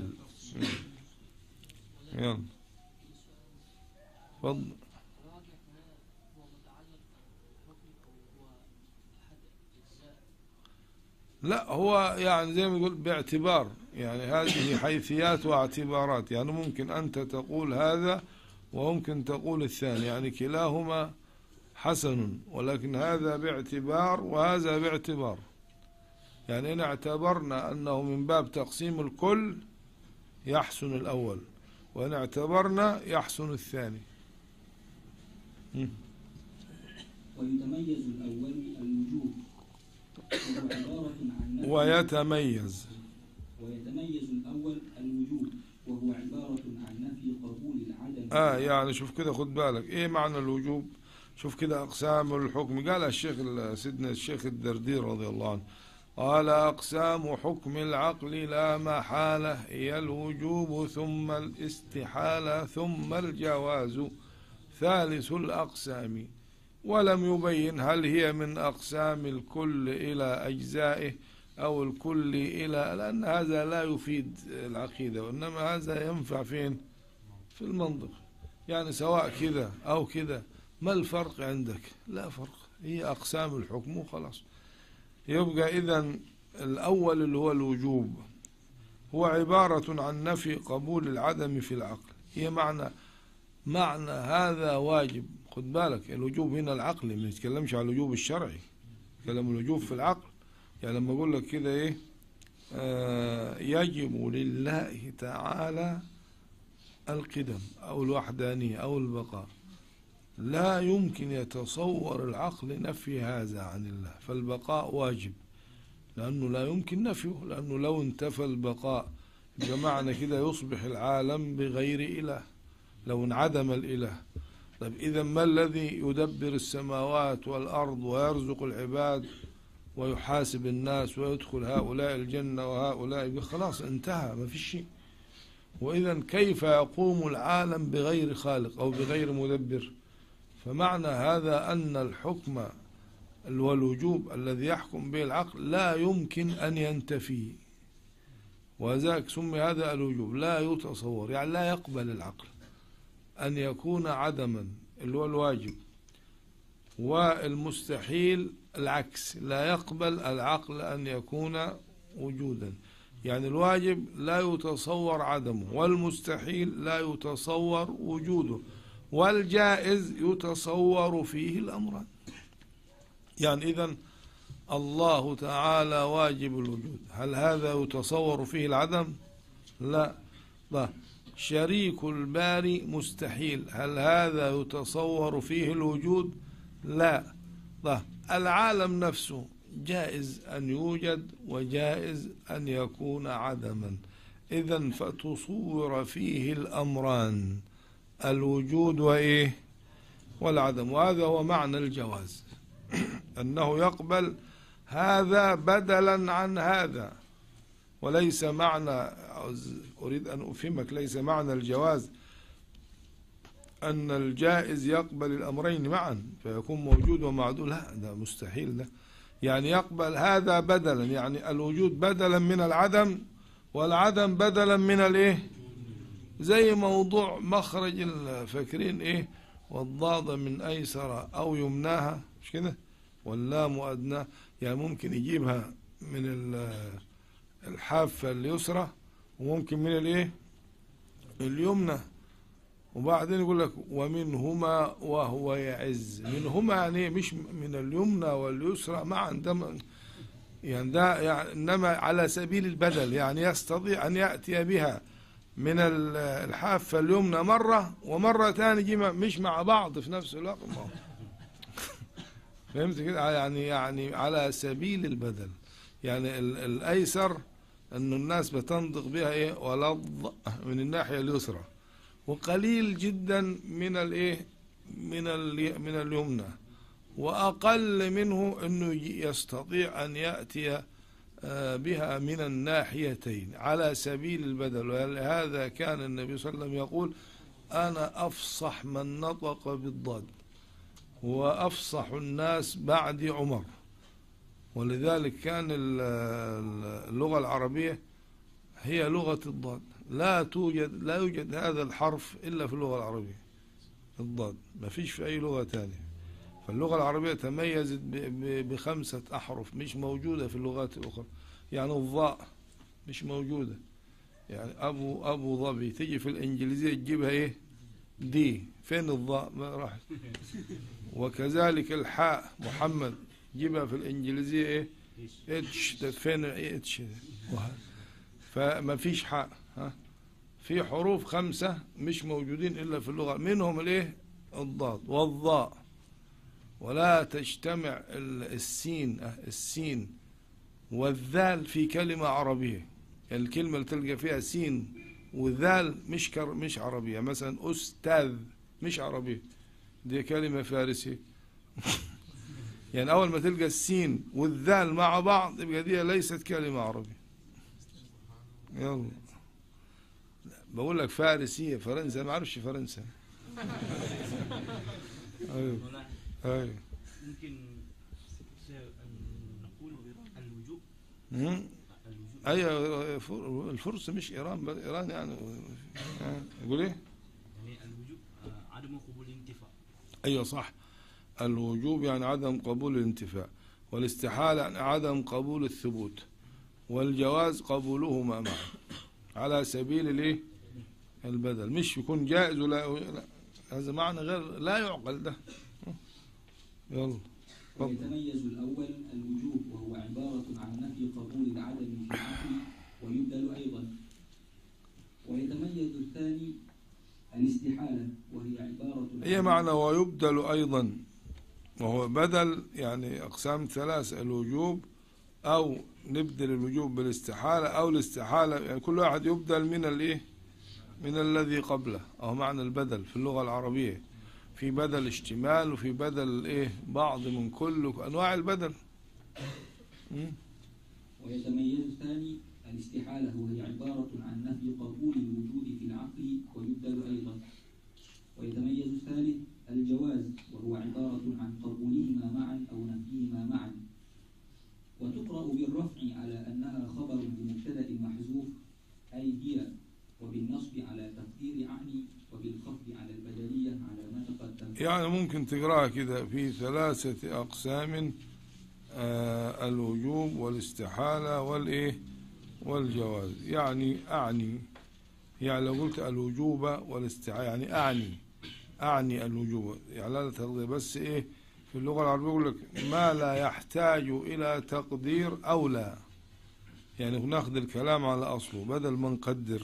يلا تفضل. لا هو يعني زي ما يقول باعتبار، يعني هذه حيثيات واعتبارات. يعني ممكن أنت تقول هذا وممكن تقول الثاني، يعني كلاهما حسن، ولكن هذا باعتبار وهذا باعتبار. يعني إن اعتبرنا أنه من باب تقسيم الكل يحسن الأول، وإن اعتبرنا يحسن الثاني. ويتميز الأول الوجوب وهو عبارة عن نفي. ويتميز الأول الوجوب وهو عبارة عن نفي قبول العدم. يعني شوف كده، خد بالك إيه معنى الوجوب. شوف كده أقسام الحكم. قال سيدنا الشيخ الدردير رضي الله عنه، قال أقسام حكم العقل لا محالة هي الوجوب ثم الاستحالة ثم الجواز ثالث الأقسام. ولم يبين هل هي من أقسام الكل إلى أجزائه أو الكل إلى، لأن هذا لا يفيد العقيدة، وإنما هذا ينفع فين؟ في المنطق. يعني سواء كذا أو كذا، ما الفرق عندك؟ لا فرق، هي أقسام الحكم وخلاص. يبقى إذن الأول اللي هو الوجوب هو عبارة عن نفي قبول العدم في العقل. هي معنى هذا واجب. خد بالك الوجوب هنا العقلي، ما نتكلمش على الوجوب الشرعي، نتكلم الوجوب في العقل. يعني لما أقول لك كده إيه؟ يجب لله تعالى القدم أو الوحدانية أو البقاء، لا يمكن يتصور العقل نفي هذا عن الله، فالبقاء واجب لأنه لا يمكن نفيه، لأنه لو انتفى البقاء بمعنى كده يصبح العالم بغير إله، لو انعدم الإله. طيب إذا ما الذي يدبر السماوات والأرض ويرزق العباد ويحاسب الناس ويدخل هؤلاء الجنة وهؤلاء؟ خلاص انتهى، ما في شيء. وإذا كيف يقوم العالم بغير خالق أو بغير مدبر؟ فمعنى هذا أن الحكم والوجوب الذي يحكم به العقل لا يمكن أن ينتفي، وذاك سمي هذا الوجوب. لا يتصور، يعني لا يقبل العقل أن يكون عدما اللي هو الواجب، والمستحيل العكس، لا يقبل العقل أن يكون وجودا. يعني الواجب لا يتصور عدمه، والمستحيل لا يتصور وجوده، والجائز يتصور فيه الأمران. يعني إذن الله تعالى واجب الوجود، هل هذا يتصور فيه العدم؟ لا. شريك الباري مستحيل، هل هذا يتصور فيه الوجود؟ لا. العالم نفسه جائز أن يوجد وجائز أن يكون عدما. إذن فتصور فيه الأمران، الوجود وإيه؟ والعدم. وهذا هو معنى الجواز، أنه يقبل هذا بدلا عن هذا. وليس معنى، أريد أن أفهمك، ليس معنى الجواز أن الجائز يقبل الأمرين معا فيكون موجود ومعدول، لا، ده مستحيل. ده يعني يقبل هذا بدلا، يعني الوجود بدلا من العدم والعدم بدلا من الايه؟ زي موضوع مخرج الفاكرين ايه؟ والضاد من ايسر او يمناها، مش كده؟ واللام ادناه. يعني ممكن يجيبها من الحافة اليسرى وممكن من الايه؟ اليمنى. وبعدين يقول لك ومنهما وهو يعز. منهما يعني مش من اليمنى واليسرى معا، ده يعني ده يعني إنما على سبيل البدل، يعني يستطيع أن يأتي بها من الحافة اليمنى مرة ومرة ثانية يجي مش مع بعض في نفس الوقت. فهمت كده؟ يعني على سبيل البدل، يعني الأيسر أن الناس بتنطق بها إيه ولض من الناحية اليسرى، وقليل جدا من الإيه من اليمنى، وأقل منه أنه يستطيع أن يأتي بها من الناحيتين على سبيل البدل. ولهذا كان النبي صلى الله عليه وسلم يقول أنا أفصح من نطق بالضاد وأفصح الناس بعد عمر. ولذلك كان اللغة العربية هي لغة الضاد، لا يوجد هذا الحرف إلا في اللغة العربية، الضاد ما فيش في أي لغة تانية. فاللغة العربية تميزت بخمسة أحرف مش موجودة في اللغات الأخرى. يعني الضاء مش موجودة، يعني أبو ظبي تيجي في الإنجليزية تجيبها إيه دي، فين الضاء ما راحت. وكذلك الحاء محمد جيبها في الإنجليزية إيه اتش، فين اتش. فما فيش حاء، في حروف خمسة مش موجودين إلا في اللغة، منهم الإيه الضاد والضاء. ولا تجتمع السين والذال في كلمة عربية. الكلمة اللي تلقى فيها سين وذال مش عربية. مثلا أستاذ مش عربية، دي كلمة فارسية. يعني أول ما تلقى السين والذال مع بعض يبقى دي ليست كلمة عربية. يلا بقول لك فارسية، فرنسا ما أعرفش فرنسا. أيوه أيوه. ممكن نقول الوجوب. أيوه الفرس مش إيران، بس إيران يعني يقول إيه؟ يعني الوجوب عدم قبول الانتفاع. أيوه صح، الوجوب يعني عدم قبول الانتفاع، والاستحالة يعني عدم قبول الثبوت، والجواز قبولهما معا على سبيل الايه البدل، مش يكون جائز ولا هذا معنى غير لا يعقل ده. يلا. ويتميز الأول الوجوب وهو عبارة عن نفي قبول العدم في العقل ويبدل أيضا. ويتميز الثاني الاستحالة وهي عبارة هي معنى ويبدل أيضا، وهو بدل يعني أقسام ثلاثة: الوجوب أو نبدل الوجوب بالاستحالة أو الاستحالة، يعني كل واحد يبدل من الإيه من الذي قبله. أو معنى البدل في اللغة العربية في بدل اشتمال وفي بدل إيه بعض من كل أنواع البدل. ويتميز الثاني الاستحالة وهي عبارة عن نفي قبول الوجود في العقل ويبدل أيضا. ويتميز الثالث الجواز وهو عبارة عن قبولهما معا أو نفيهما معا. وتقرأ بالرفع على أنها خبر بمبتدأ محذوف أي هي، وبالنصب على تقدير عني، وبالخفض على البدلية على ما تقدم. يعني ممكن تقرأها كده في ثلاثة أقسام: الوجوب والاستحالة والإيه والجواز. يعني أعني، يعني لو قلت الوجوب والاستحالة يعني أعني الوجوب، يعني لا تقدير، بس إيه في اللغة العربية يقول لك ما لا يحتاج إلى تقدير أولى، يعني ناخذ الكلام على أصله بدل ما نقدر.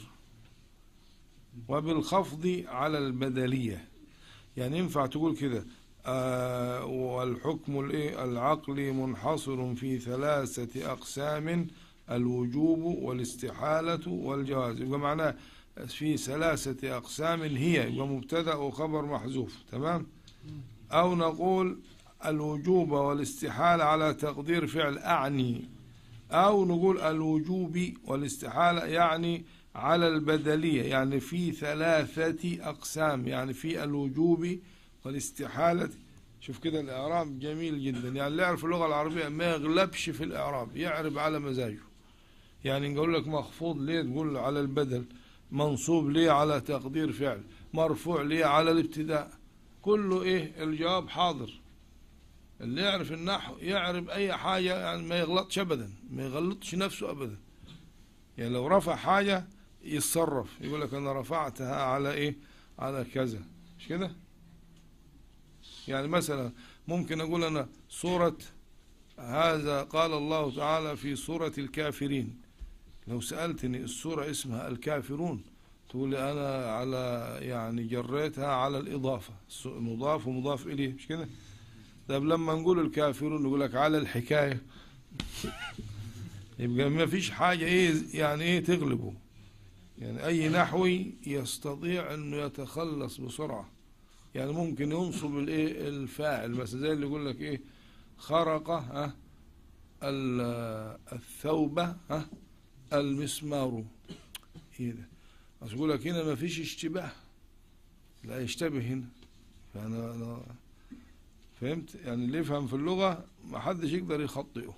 وبالخفض على البدلية، يعني ينفع تقول كده والحكم العقلي منحصر في ثلاثة أقسام: الوجوب والاستحالة والجواز. يبقى معناه في ثلاثة أقسام هي، يبقى مبتدأ وخبر محذوف، تمام. أو نقول الوجوب والاستحالة على تقدير فعل أعني، أو نقول الوجوب والاستحالة يعني على البدلية، يعني في ثلاثة أقسام، يعني في الوجوب والاستحالة. شوف كده الإعراب جميل جدا، يعني اللي يعرف اللغة العربية ما يغلبش في الإعراب، يعرب على مزاجه. يعني نقول لك مخفوض ليه تقول على البدل، منصوب ليه على تقدير فعل، مرفوع ليه على الابتداء، كله إيه الجواب حاضر. اللي يعرف النحو يعرف أي حاجة، يعني ما يغلطش أبدا، ما يغلطش نفسه أبدا. يعني لو رفع حاجة يتصرف، يقول لك أنا رفعتها على إيه على كذا، مش كده؟ يعني مثلا ممكن أقول أنا صورة هذا قال الله تعالى في سورة الكافرين. لو سألتني السورة اسمها الكافرون تقول لي أنا على يعني جريتها على الإضافة، مضاف ومضاف إليه، مش كده؟ طب لما نقول الكافرون نقول لك على الحكاية يبقى ما فيش حاجة إيه يعني إيه تغلبه. يعني أي نحوي يستطيع أنه يتخلص بسرعة. يعني ممكن ينصب الإيه الفاعل مثلا، زي اللي يقول لك إيه خرق الثوب المسمار. إيه ده؟ بس يقول لك هنا ما فيش اشتباه، لا يشتبه هنا. أنا فهمت؟ يعني اللي يفهم في اللغة ما حدش يقدر يخطئه.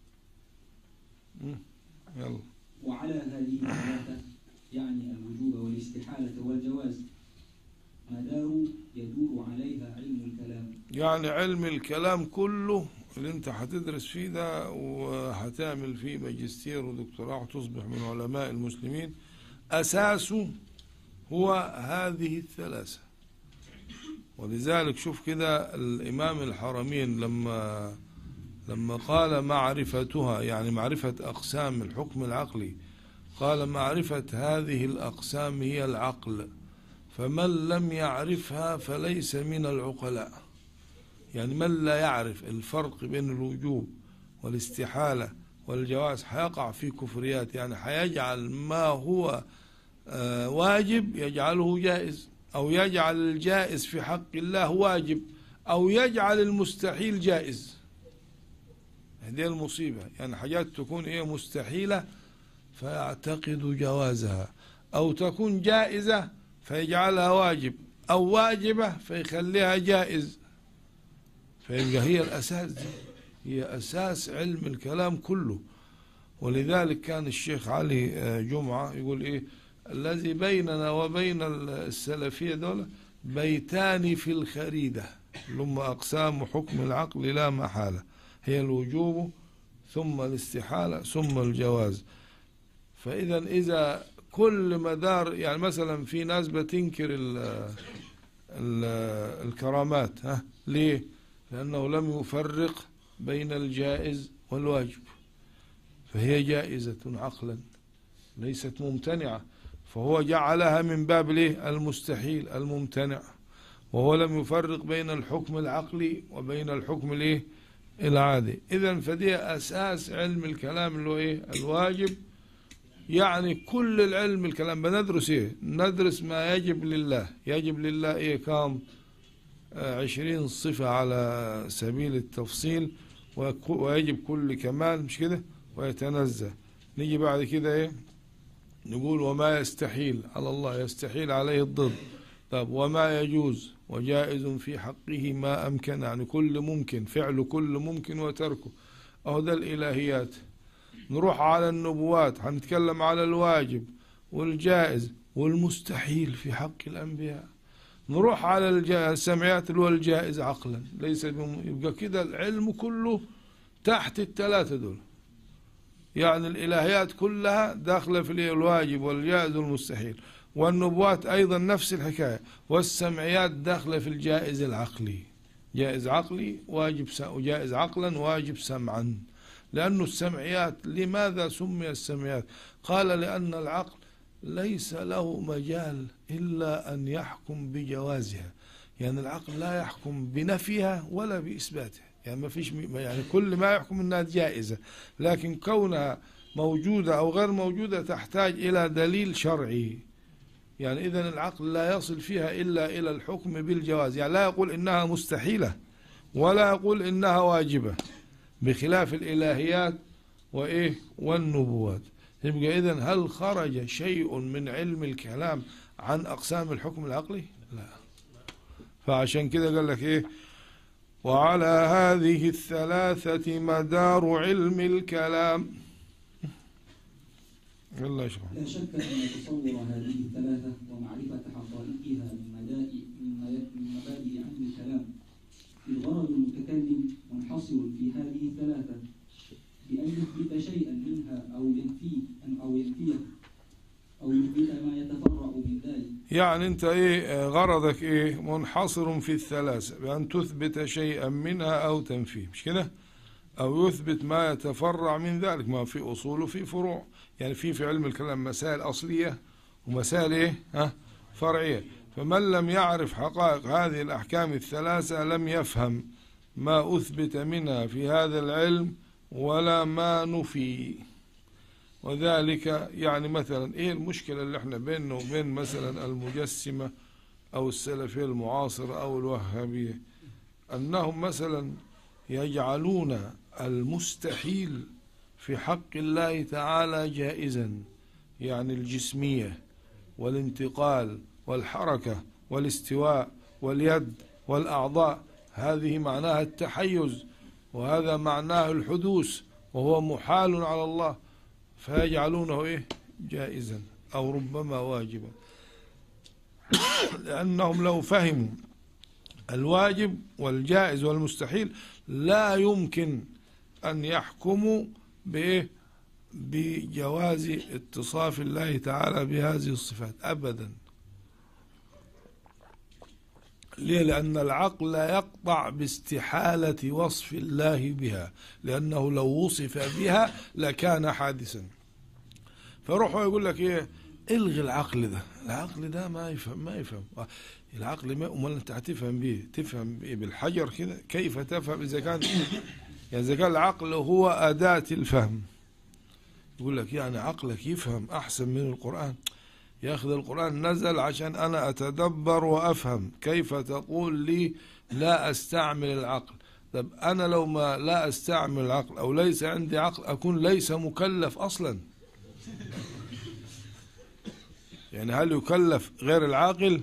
يلا. وعلى هذه الثلاثة يعني الوجوب والاستحالة والجواز مدار يدور عليها علم الكلام. يعني علم الكلام كله اللي انت هتدرس فيه ده وهتعمل فيه ماجستير ودكتوراه وتصبح من علماء المسلمين، أساسه هو هذه الثلاثة. ولذلك شوف كده الإمام الحرمين لما قال معرفتها، يعني معرفة أقسام الحكم العقلي، قال معرفة هذه الأقسام هي العقل، فمن لم يعرفها فليس من العقلاء. يعني من لا يعرف الفرق بين الوجوب والاستحالة والجواز حيقع في كفريات. يعني حيجعل ما هو واجب يجعله جائز، أو يجعل الجائز في حق الله واجب، أو يجعل المستحيل جائز. هذه المصيبة. يعني حاجات تكون إيه مستحيلة فيعتقد جوازها، أو تكون جائزة فيجعلها واجب، أو واجبة فيخليها جائز. فيبقى هي الأساس دي، هي أساس علم الكلام كله. ولذلك كان الشيخ علي جمعة يقول إيه الذي بيننا وبين السلفية دولة بيتان في الخريدة، لما أقسام حكم العقل لا محالة، هي الوجوب ثم الاستحالة ثم الجواز. فإذا كل مدار، يعني مثلا في ناس بتنكر الكرامات، ليه؟ لأنه لم يفرق بين الجائز والواجب، فهي جائزة عقلا ليست ممتنعة، فهو جعلها من باب المستحيل الممتنع، وهو لم يفرق بين الحكم العقلي وبين الحكم العادي. إذن فدي أساس علم الكلام اللي هو الواجب. يعني كل العلم الكلام بندرس ندرس ما يجب لله. يجب لله كام 20 صفة على سبيل التفصيل، ويجب كل كمال، مش كده؟ ويتنزه. نيجي بعد كده نقول وما يستحيل على الله، يستحيل عليه الضد. طب وما يجوز وجائز في حقه ما أمكن، يعني كل ممكن، فعل كل ممكن وتركه. أهو ده الإلهيات. نروح على النبوات، هنتكلم على الواجب والجائز والمستحيل في حق الأنبياء. نروح على السمعيات اللي هو الجائز عقلا ليس يبقى كده العلم كله تحت الثلاثة دول. يعني الإلهيات كلها داخلة في الواجب والجائز والمستحيل، والنبوات أيضا نفس الحكاية، والسمعيات داخلة في الجائز العقلي، جائز عقلي واجب وجائز عقلا واجب سمعا. لأن السمعيات، لماذا سمي السمعيات؟ قال لأن العقل ليس له مجال إلا أن يحكم بجوازها. يعني العقل لا يحكم بنفيها ولا بإثباتها، يعني ما فيش، يعني كل ما يحكم أنها جائزة، لكن كونها موجودة أو غير موجودة تحتاج إلى دليل شرعي. يعني إذن العقل لا يصل فيها إلا إلى الحكم بالجواز. يعني لا يقول إنها مستحيلة ولا يقول إنها واجبة، بخلاف الإلهيات والنبوات. يبقى إذن هل خرج شيء من علم الكلام عن أقسام الحكم العقلي؟ لا. فعشان كده قال لك وعلى هذه الثلاثة مدار علم الكلام. لا شك أن تصور هذه الثلاثة ومعرفة حقائقها من مبادئ علم الكلام. الغرض المتكلم منحصر في هذه الثلاثة، بأن يثبت شيئا منها أو ينفيه أو يثبت ما يتفرع من ذلك. يعني أنت غرضك منحصر في الثلاثة، بأن تثبت شيئا منها أو تنفيه، مش كده؟ أو يثبت ما يتفرع من ذلك، ما في أصول وفي فروع. يعني في علم الكلام مسائل أصلية ومسائل إيه؟ فرعية. فمن لم يعرف حقائق هذه الأحكام الثلاثة لم يفهم ما أثبت منها في هذا العلم ولا ما نفي. وذلك يعني مثلا إيه المشكلة اللي احنا بيننا وبين مثلا المجسمة أو السلفية المعاصرة أو الوهابية؟ أنهم مثلا يجعلون المستحيل في حق الله تعالى جائزا، يعني الجسمية والانتقال والحركة والاستواء واليد والأعضاء، هذه معناها التحيز وهذا معناه الحدوث وهو محال على الله، فيجعلونه إيه؟ جائزا أو ربما واجبا. لأنهم لو فهموا الواجب والجائز والمستحيل لا يمكن أن يحكموا بإيه؟ بجواز اتصاف الله تعالى بهذه الصفات أبدا. ليه؟ لأن العقل يقطع باستحالة وصف الله بها، لأنه لو وصف بها لكان حادثا. فروحوا يقول لك إيه؟ الغي العقل ده، العقل ده ما يفهم العقل ما أمال أنت هتفهم بيه؟ تفهم بيه بالحجر كده؟ كيف تفهم إذا كان يعني إذا كان العقل هو أداة الفهم؟ يقول لك يعني عقلك يفهم أحسن من القرآن؟ ياخذ القرآن نزل عشان أنا أتدبر وأفهم، كيف تقول لي لا أستعمل العقل؟ طب أنا لو ما لا أستعمل العقل أو ليس عندي عقل أكون ليس مكلف أصلا. يعني هل يكلف غير العاقل؟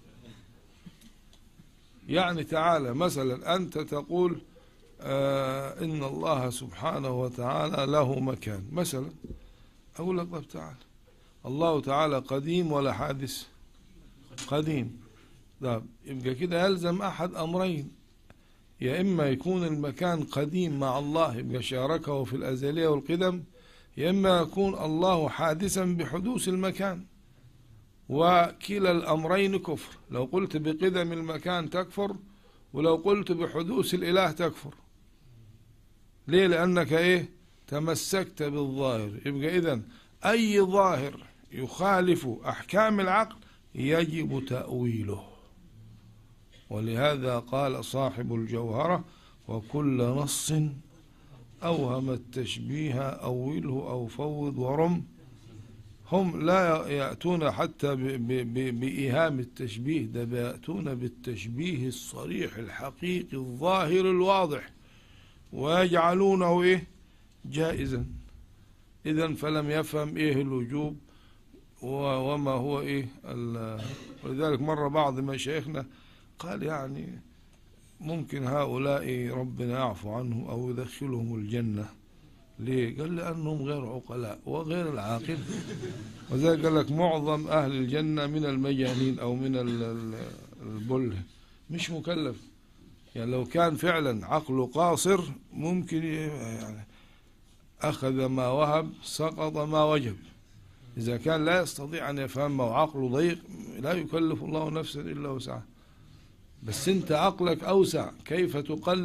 يعني تعالى مثلا أنت تقول إن الله سبحانه وتعالى له مكان مثلا، أقول لك طب تعالى، الله تعالى قديم ولا حادث؟ قديم. طب يبقى كده يلزم أحد أمرين، يا إما يكون المكان قديم مع الله يبقى شاركه في الأزلية والقدم، يا إما يكون الله حادثا بحدوث المكان، وكلا الأمرين كفر. لو قلت بقدم المكان تكفر، ولو قلت بحدوث الإله تكفر. ليه؟ لأنك إيه؟ تمسكت بالظاهر. يبقى إذن أي ظاهر يخالف أحكام العقل يجب تأويله. ولهذا قال صاحب الجوهرة: وكل نص أوهم التشبيه أوله أو فوض ورم. هم لا يأتون حتى بإيهام التشبيه، ده بيأتون بالتشبيه الصريح الحقيقي الظاهر الواضح، ويجعلونه إيه؟ جائزا. إذن فلم يفهم إيه الوجوب وما هو إيه. ولذلك مرة بعض مشايخنا قال يعني ممكن هؤلاء ربنا يعفو عنه أو يدخلهم الجنة. ليه؟ قال لأنهم غير عقلاء وغير العاقل. وذلك قال لك معظم أهل الجنة من المجانين أو من البله، مش مكلف. يعني لو كان فعلا عقله قاصر ممكن يعني أخذ ما وهب سقط ما وجب. إذا كان لا يستطيع أن يفهم وعقله ضيق لا يكلف الله نفسا إلا وسعها. بس أنت عقلك أوسع، كيف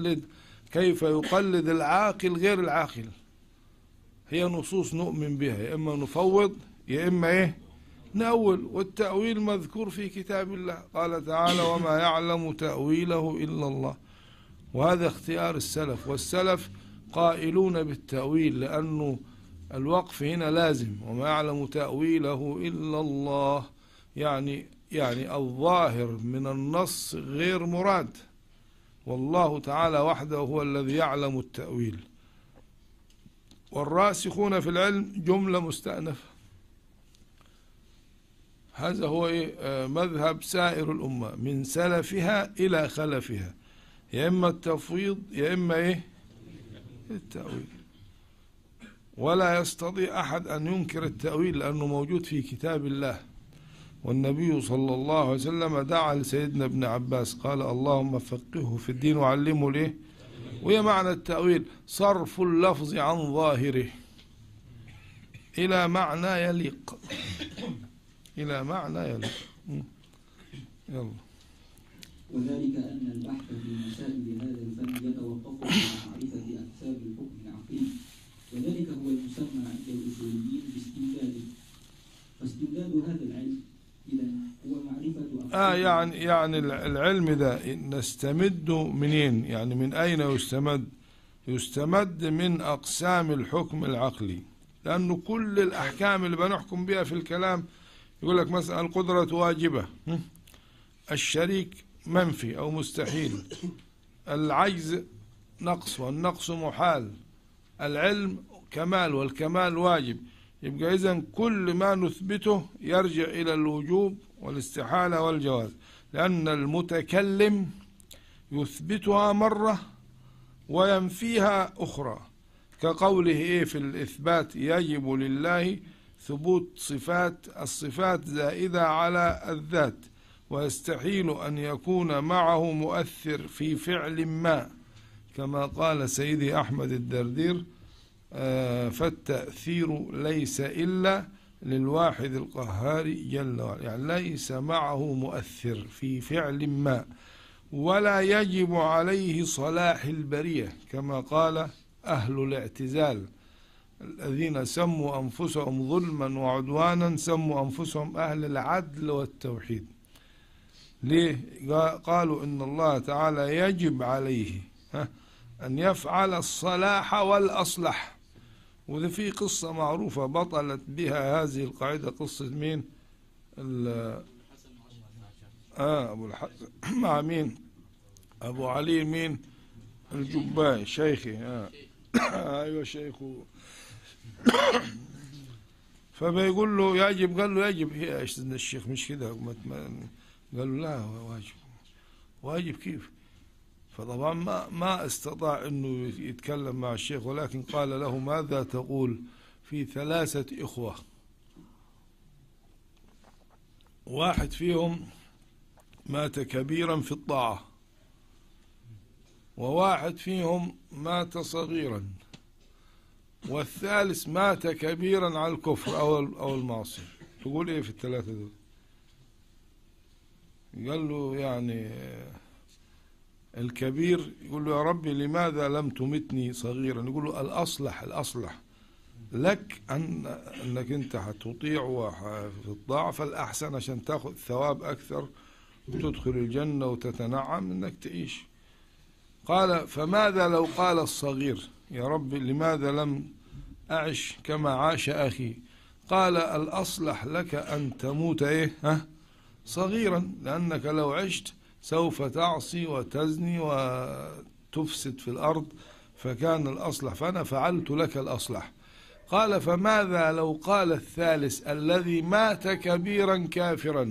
يقلد العاقل غير العاقل؟ هي نصوص نؤمن بها، يا إما نفوض يا إما إيه؟ نأول. والتأويل مذكور في كتاب الله، قال تعالى: وما يعلم تأويله إلا الله. وهذا اختيار السلف، والسلف قائلون بالتأويل لأنه الوقف هنا لازم. وما يعلم تأويله إلا الله، يعني الظاهر من النص غير مراد، والله تعالى وحده هو الذي يعلم التأويل. والراسخون في العلم جملة مستأنفة. هذا هو مذهب سائر الأمة من سلفها إلى خلفها، يا إما التفويض يا إما التأويل. ولا يستطيع أحد أن ينكر التأويل لأنه موجود في كتاب الله. والنبي صلى الله عليه وسلم دعا لسيدنا ابن عباس قال: اللهم فقهه في الدين وعلمه ليه. وهي معنى التأويل صرف اللفظ عن ظاهره إلى معنى يليق. إلى معنى يليق. يلا. وذلك أن البحث في مسائل هذا الفن يتوقف على معرفة أقسام أقسام الحكم العقلي، وذلك هو المسمى عند الأصوليين باستمداد. فاستمداد هذا العلم إذن هو معرفة يعني العلم ده نستمد منين؟ يعني من أين يستمد؟ يستمد من أقسام الحكم العقلي، لأنه كل الأحكام اللي بنحكم بها في الكلام يقول لك مثلا القدرة واجبة، الشريك منفي أو مستحيل، العجز نقص والنقص محال، العلم كمال والكمال واجب. يبقى إذن كل ما نثبته يرجع إلى الوجوب والاستحالة والجواز، لأن المتكلم يثبتها مرة وينفيها أخرى، كقوله في الإثبات يجب لله ثبوت الصفات زائدة على الذات، ويستحيل أن يكون معه مؤثر في فعل ما، كما قال سيدي أحمد الدردير فالتأثير ليس إلا للواحد القهار جل وعلا، يعني ليس معه مؤثر في فعل ما، ولا يجب عليه صلاح البرية، كما قال أهل الاعتزال الذين سموا أنفسهم ظلما وعدوانا سموا أنفسهم أهل العدل والتوحيد. ليه؟ قالوا إن الله تعالى يجب عليه أن يفعل الصلاح والأصلح. وذا في قصة معروفة بطلت بها هذه القاعدة، قصة مين؟ أبو الحسن مع مين؟ أبو علي مين؟ الجبائي شيخي أيوة شيخه. فبيقول له يجب، قال له يجب هي ايش الشيخ مش كده، قال له لا واجب. واجب كيف؟ فطبعا ما استطاع انه يتكلم مع الشيخ، ولكن قال له ماذا تقول في 3 إخوة، واحد فيهم مات كبيرا في الطاعة، وواحد فيهم مات صغيرا، والثالث مات كبيرا على الكفر أو المعصية، تقول إيه في ال3 دول؟ قال له يعني الكبير يقول له يا ربي لماذا لم تمتني صغيرا؟ يقول له الأصلح لك أنك أنت هتطيع في الطاعة، فالأحسن عشان تأخذ ثواب أكثر وتدخل الجنة وتتنعم أنك تعيش. قال فماذا لو قال الصغير يا رب لماذا لم أعش كما عاش أخي؟ قال الأصلح لك أن تموت صغيرا، لأنك لو عشت سوف تعصي وتزني وتفسد في الأرض، فكان الأصلح، فأنا فعلت لك الأصلح. قال فماذا لو قال الثالث الذي مات كبيرا كافرا،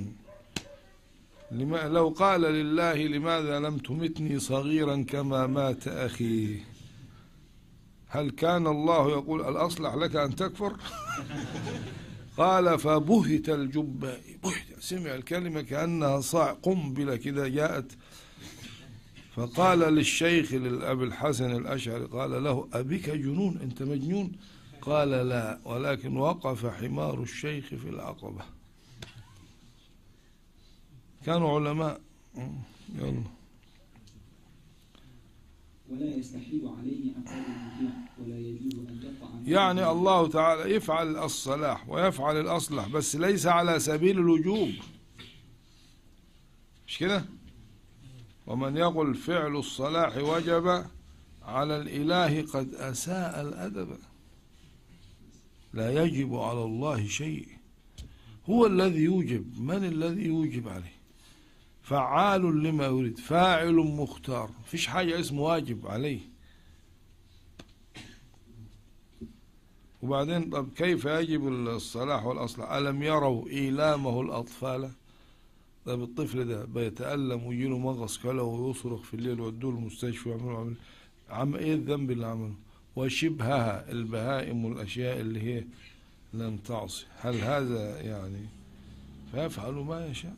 لو قال لله لماذا لم تمتني صغيرا كما مات أخي؟ هل كان الله يقول الأصلح لك أن تكفر؟ قال فبهت الجبائي، سمع الكلمة كأنها قنبلة كده جاءت، فقال للشيخ للأبي الحسن الأشعري قال له أبك جنون، أنت مجنون؟ قال لا، ولكن وقف حمار الشيخ في العقبة. كانوا علماء. يلا. ولا يستحيل عليه أقوال المطيع ولا يجوز أن يقع، يعني الله تعالى يفعل الصلاح ويفعل الأصلح، بس ليس على سبيل الوجوب، مش كده؟ ومن يقل فعل الصلاح وجب على الإله قد أساء الأدب. لا يجب على الله شيء، هو الذي يوجب. من الذي يوجب عليه؟ فعال لما يريد، فاعل مختار، فيش حاجة اسمه واجب عليه. وبعدين طب كيف يجب الصلاح والأصلاح؟ ألم يروا إيلامه الأطفال؟ طب الطفل ده بيتألم ويجيله مغص كله ويصرخ في الليل ويودوه المستشفى ويعملوا ايه الذنب اللي عمله؟ وشبهها البهائم والأشياء اللي هي لم تعصي، هل هذا يعني فيفعل ما يشاء؟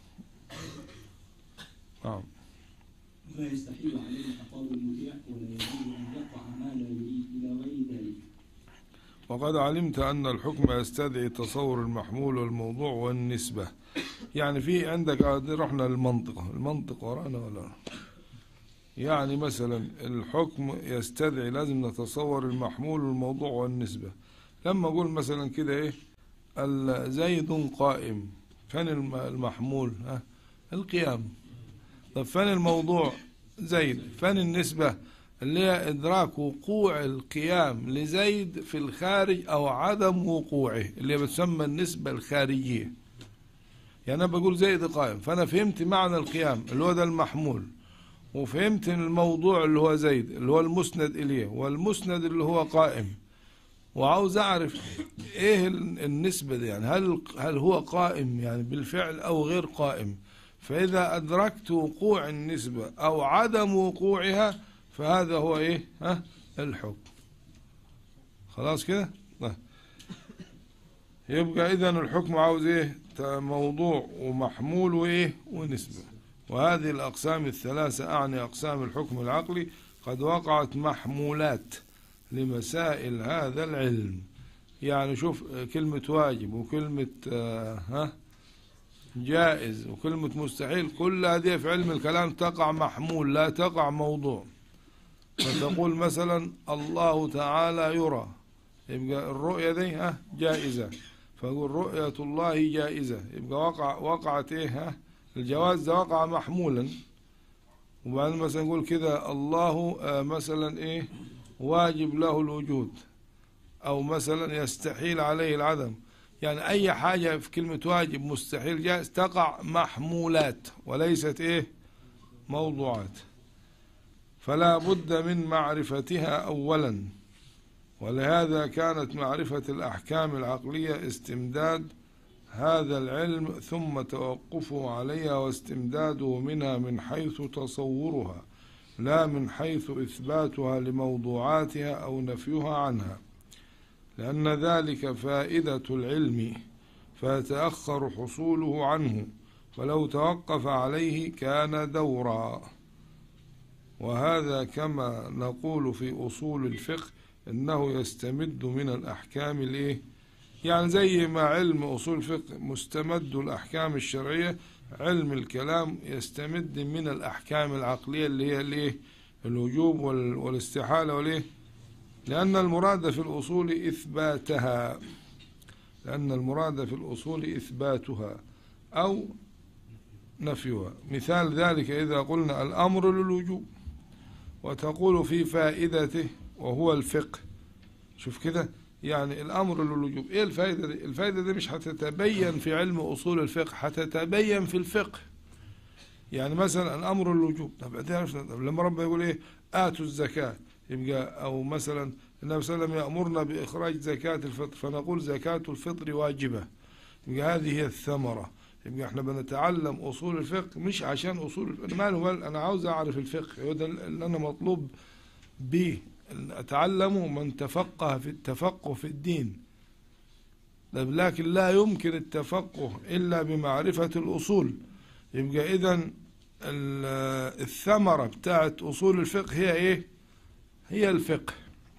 نعم. لا يستحيل عليه أقوال المطيع ولا يجوز أن يقع ما لا يريد إلى غير ذلك. وقد علمت أن الحكم يستدعي تصور المحمول والموضوع والنسبة. يعني في عندك رحنا المنطق ورانا ولا يعني مثلا الحكم يستدعي لازم نتصور المحمول والموضوع والنسبة. لما أقول مثلا كده إيه زيد قائم، فين المحمول؟ القيام. طب فين الموضوع؟ زيد. فين النسبة اللي هي إدراك وقوع القيام لزيد في الخارج أو عدم وقوعه، اللي بتسمى النسبة الخارجية. يعني أنا بقول زيد قائم، فأنا فهمت معنى القيام اللي هو ده المحمول، وفهمت الموضوع اللي هو زيد اللي هو المسند إليه، والمسند اللي هو قائم، وعاوز أعرف إيه النسبة دي. يعني هل هو قائم يعني بالفعل أو غير قائم؟ فإذا أدركت وقوع النسبة أو عدم وقوعها فهذا هو إيه الحكم. خلاص كده. يبقى إذن الحكم عاوز إيه؟ موضوع ومحمول وإيه ونسبة. وهذه الأقسام الثلاثة أعني أقسام الحكم العقلي قد وقعت محمولات لمسائل هذا العلم. يعني شوف كلمة واجب وكلمة جائز وكلمة مستحيل، كل هذه في علم الكلام تقع محمول لا تقع موضوع. فتقول مثلا الله تعالى يرى، يبقى الرؤية دي جائزة، فأقول رؤية الله جائزة، يبقى وقعت إيه الجواز ده وقع محمولا. وبعدين مثلا نقول كده الله مثلا إيه واجب له الوجود، أو مثلا يستحيل عليه العدم. يعني أي حاجة في كلمة واجب مستحيل جائز تقع محمولات وليست إيه موضوعات. فلا بد من معرفتها أولا، ولهذا كانت معرفة الأحكام العقلية استمداد هذا العلم ثم توقفه عليها واستمداده منها من حيث تصورها لا من حيث إثباتها لموضوعاتها أو نفيها عنها، لأن ذلك فائدة العلم فيتأخر حصوله عنه، فلو توقف عليه كان دورا. وهذا كما نقول في أصول الفقه إنه يستمد من الأحكام الإيه؟ يعني زي ما علم أصول الفقه مستمد الأحكام الشرعية، علم الكلام يستمد من الأحكام العقلية اللي هي الإيه؟ الوجوب والاستحالة والإيه؟ لأن المراد في الأصول إثباتها، لأن المراد في الأصول إثباتها أو نفيها. مثال ذلك إذا قلنا الأمر للوجوب وتقول في فائدته وهو الفقه. شوف كده، يعني الأمر للوجوب إيه الفائدة دي؟ الفائدة دي مش هتتبين في علم أصول الفقه، هتتبين في الفقه. يعني مثلا الأمر للوجوب، طب لما ربنا يقول إيه آتوا الزكاة، يبقى أو مثلا النبي صلى الله عليه وسلم يأمرنا بإخراج زكاة الفطر فنقول زكاة الفطر واجبة، يبقى هذه هي الثمرة. يبقى احنا بنتعلم أصول الفقه مش عشان أصول أنا عاوز أعرف الفقه، هو ده اللي أنا مطلوب به أتعلمه من تفقه في التفقه في الدين. لكن لا يمكن التفقه إلا بمعرفة الأصول. يبقى إذن الثمرة بتاعت أصول الفقه هي إيه؟ هي الفقه.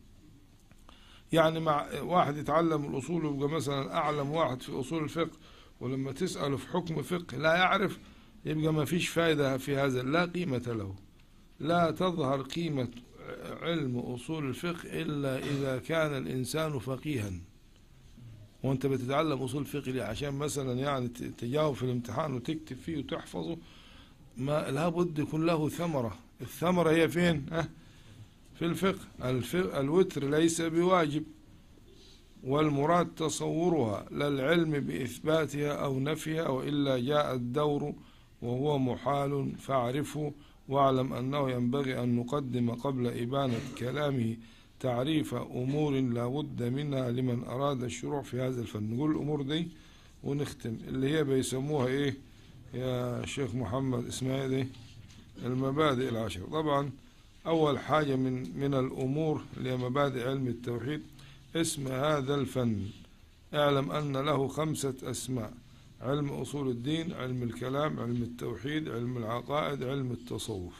يعني مع واحد يتعلم الأصول ويبقى مثلا أعلم واحد في أصول الفقه، ولما تسأله في حكم فقه لا يعرف، يبقى ما فيش فائدة في هذا، لا قيمة له. لا تظهر قيمة علم أصول الفقه إلا إذا كان الإنسان فقيها. وأنت بتتعلم أصول الفقه ليه؟ عشان مثلا يعني تجاوب في الامتحان وتكتب فيه وتحفظه؟ ما لابد يكون له ثمرة. الثمرة هي فين؟ في الفقه. الوتر ليس بواجب، والمراد تصورها لا العلم بإثباتها أو نفيها، وإلا جاء الدور وهو محال فاعرفه، واعلم أنه ينبغي أن نقدم قبل إبانة كلامه تعريف أمور لا بد منها لمن أراد الشروع في هذا الفن. نقول الأمور دي ونختم، اللي هي بيسموها إيه يا شيخ محمد اسمها دي؟ المبادئ العشر. طبعا أول حاجة من الأمور اللي هي مبادئ علم التوحيد اسم هذا الفن. اعلم أن له 5 أسماء: علم أصول الدين، علم الكلام، علم التوحيد، علم العقائد، علم التصوف.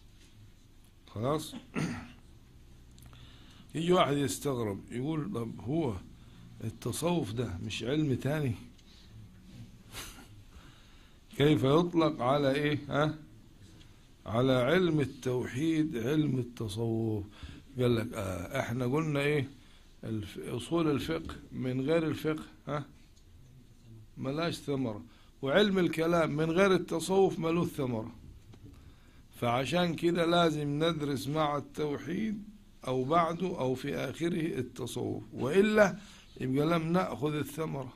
خلاص. يجي واحد يستغرب يقول طب هو التصوف ده مش علم تاني؟ كيف يطلق على ايه على علم التوحيد علم التصوف. قال لك احنا قلنا ايه اصول الفقه من غير الفقه ملاش ثمرة، وعلم الكلام من غير التصوف ملوش ثمرة. فعشان كده لازم ندرس مع التوحيد أو بعده أو في آخره التصوف، وإلا يبقى لم نأخذ الثمرة.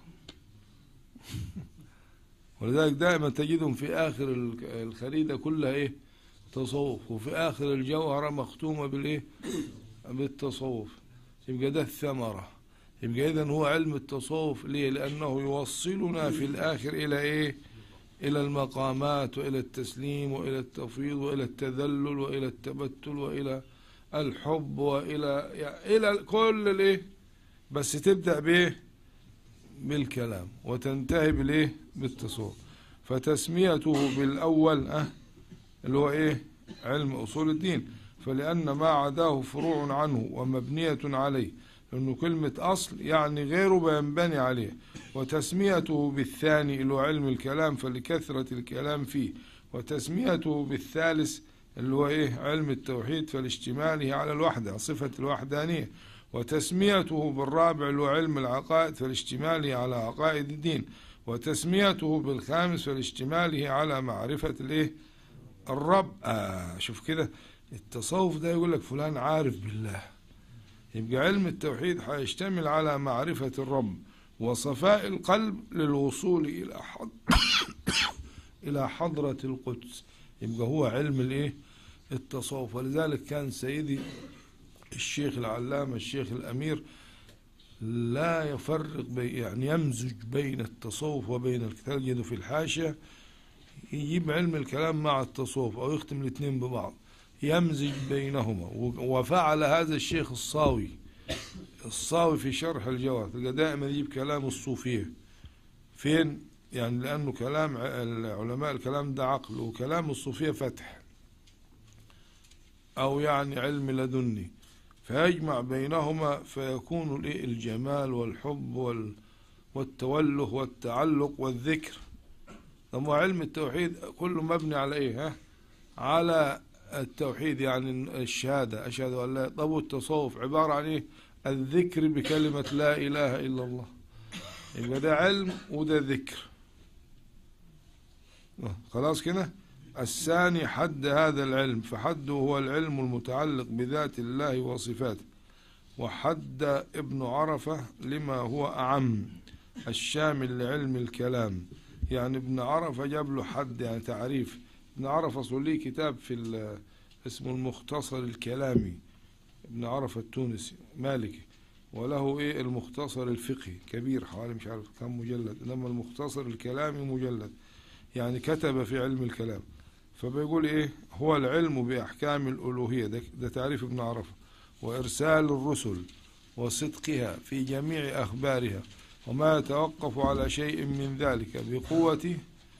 ولذلك دائما تجدهم في آخر الخريدة كلها إيه تصوف، وفي آخر الجوهرة مختومة بالإيه بالتصوف. يبقى ده الثمرة. يبقى إذن هو علم التصوف. ليه؟ لأنه يوصلنا في الآخر إلى إيه؟ إلى المقامات وإلى التسليم وإلى التفويض وإلى التذلل وإلى التبتل وإلى الحب إلى كل الإيه، بس تبدأ بإيه؟ بالكلام وتنتهي بالإيه؟ بالتصوف. فتسميته بالأول اللي هو إيه؟ علم أصول الدين، فلأن ما عداه فروع عنه ومبنية عليه، لأنه كلمة أصل يعني غيره بينبني عليه. وتسميته بالثاني اللي هو علم الكلام فلكثرة الكلام فيه. وتسميته بالثالث اللي هو إيه؟ علم التوحيد فلاشتماله على الوحدة صفة الوحدانية. وتسميته بالرابع اللي هو علم العقائد فلاشتماله على عقائد الدين. وتسميته بالخامس فلاشتماله على معرفة الإيه؟ الرب. شوف كده التصوف ده يقول لك فلان عارف بالله. يبقى علم التوحيد هيشتمل على معرفة الرب وصفاء القلب للوصول إلى حضرة القدس. يبقى هو علم الإيه؟ التصوف. ولذلك كان سيدي الشيخ العلامة الشيخ الأمير لا يفرق يعني يمزج بين التصوف وبين الكتاب. تجده في الحاشية يجيب علم الكلام مع التصوف أو يختم الاثنين ببعض، يمزج بينهما. وفعل هذا الشيخ الصاوي في شرح الجواهر، تلقى دائما يجيب كلام الصوفية فين يعني، لأنه كلام العلماء الكلام ده عقل، وكلام الصوفية فتح أو يعني علم لدني، فيجمع بينهما فيكون الجمال والحب والتوله والتعلق والذكر. طب علم التوحيد كله مبني على إيه؟ على التوحيد يعني الشهادة أشهد أن لا. طب التصوف عبارة عن إيه؟ الذكر بكلمة لا إله إلا الله. يبقى ده علم وده ذكر. خلاص كده. الثاني حد هذا العلم، فحده هو العلم المتعلق بذات الله وصفاته. وحد ابن عرفة لما هو أعم الشامل لعلم الكلام. يعني ابن عرفة جاب له حد يعني تعريف. ابن عرفة صلي كتاب في اسمه المختصر الكلامي، ابن عرفة التونسي مالكي، وله ايه المختصر الفقهي كبير حوالي مش عارف كم مجلد، انما المختصر الكلامي مجلد، يعني كتب في علم الكلام. فبيقول ايه هو العلم بأحكام الألوهية، ده تعريف ابن عرفة، وإرسال الرسل وصدقها في جميع أخبارها، وما يتوقف على شيء من ذلك بقوة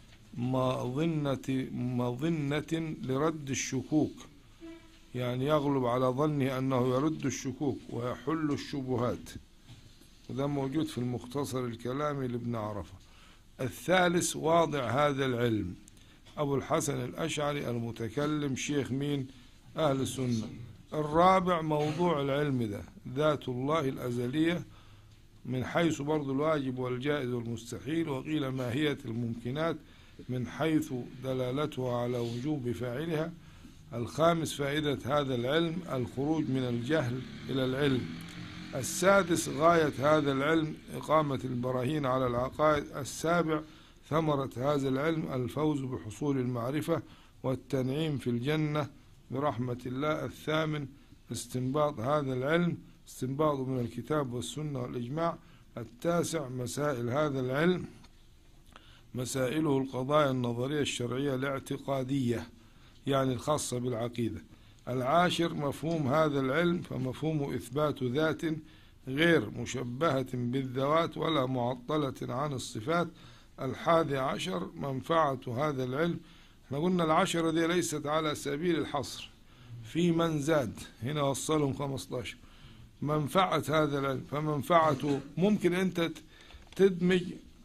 مظنة لرد الشكوك، يعني يغلب على ظنه أنه يرد الشكوك ويحل الشبهات. وده موجود في المختصر الكلامي لابن عرفة. الثالث واضع هذا العلم أبو الحسن الأشعري المتكلم شيخ مين؟ أهل السنة. الرابع موضوع العلم ده ذات الله الأزلية من حيث برضو الواجب والجائز والمستحيل، وقيل ماهية الممكنات من حيث دلالتها على وجوب فاعلها. الخامس فائدة هذا العلم الخروج من الجهل إلى العلم. السادس غاية هذا العلم إقامة البراهين على العقائد. السابع ثمرة هذا العلم الفوز بحصول المعرفة والتنعيم في الجنة برحمة الله. الثامن استنباط هذا العلم استنباط من الكتاب والسنة والإجماع. التاسع مسائل هذا العلم مسائله القضايا النظرية الشرعية الاعتقادية يعني الخاصة بالعقيدة. العاشر مفهوم هذا العلم فمفهوم إثبات ذات غير مشبهة بالذوات ولا معطلة عن الصفات. الحادي عشر منفعة هذا العلم. احنا قلنا العشرة دي ليست على سبيل الحصر، في من زاد هنا وصلهم 15. منفعة هذا العلم فمنفعته ممكن انت تدمج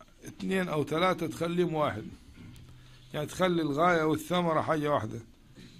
2 أو 3 تخليهم واحد، يعني تخلي الغاية والثمرة حاجة واحدة.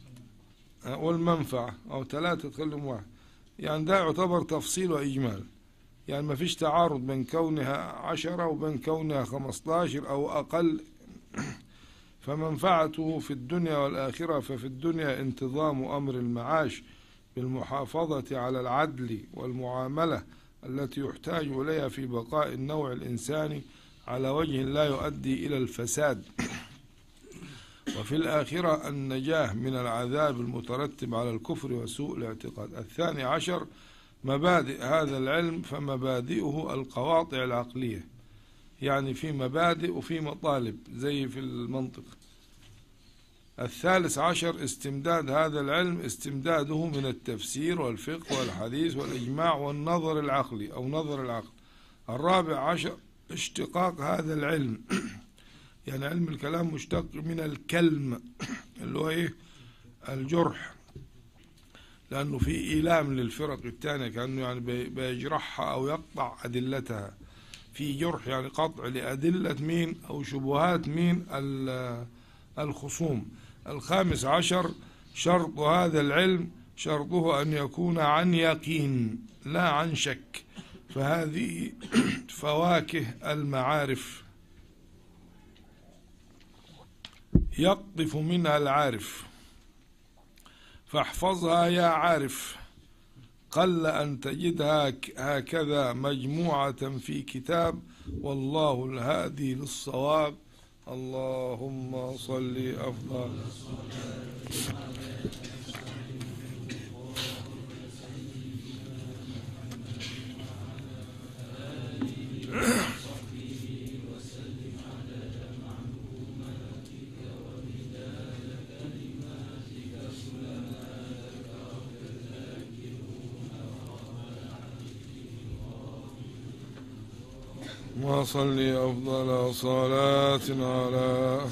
والمنفعة، أو ثلاثة تخليهم واحد. يعني ده يعتبر تفصيل وإجمال، يعني ما فيش تعارض بين كونها 10 وبين كونها 15 أو أقل. فمنفعته في الدنيا والآخرة، ففي الدنيا انتظام أمر المعاش بالمحافظة على العدل والمعاملة التي يحتاج إليها في بقاء النوع الإنساني على وجه لا يؤدي إلى الفساد. وفي الآخرة النجاة من العذاب المترتب على الكفر وسوء الاعتقاد. 12 مبادئ هذا العلم، فمبادئه القواطع العقلية، يعني في مبادئ وفي مطالب زي في المنطق. 13 استمداد هذا العلم، استمداده من التفسير والفقه والحديث والإجماع والنظر العقلي أو نظر العقل. 14 اشتقاق هذا العلم، يعني علم الكلام مشتق من الكلم اللي هو ايه؟ الجرح، لأنه في إيلام للفرق الثانية، كأنه يعني بيجرحها أو يقطع أدلتها. في جرح يعني قطع لأدلة مين أو شبهات مين؟ الخصوم. 15 شرط هذا العلم، شرطه أن يكون عن يقين لا عن شك، فهذه فواكه المعارف يقطف منها العارف، فاحفظها يا عارف، قل أن تجدها هكذا مجموعة في كتاب، والله الهادي للصواب. اللهم صل أفضل وصل أفضل صلاة على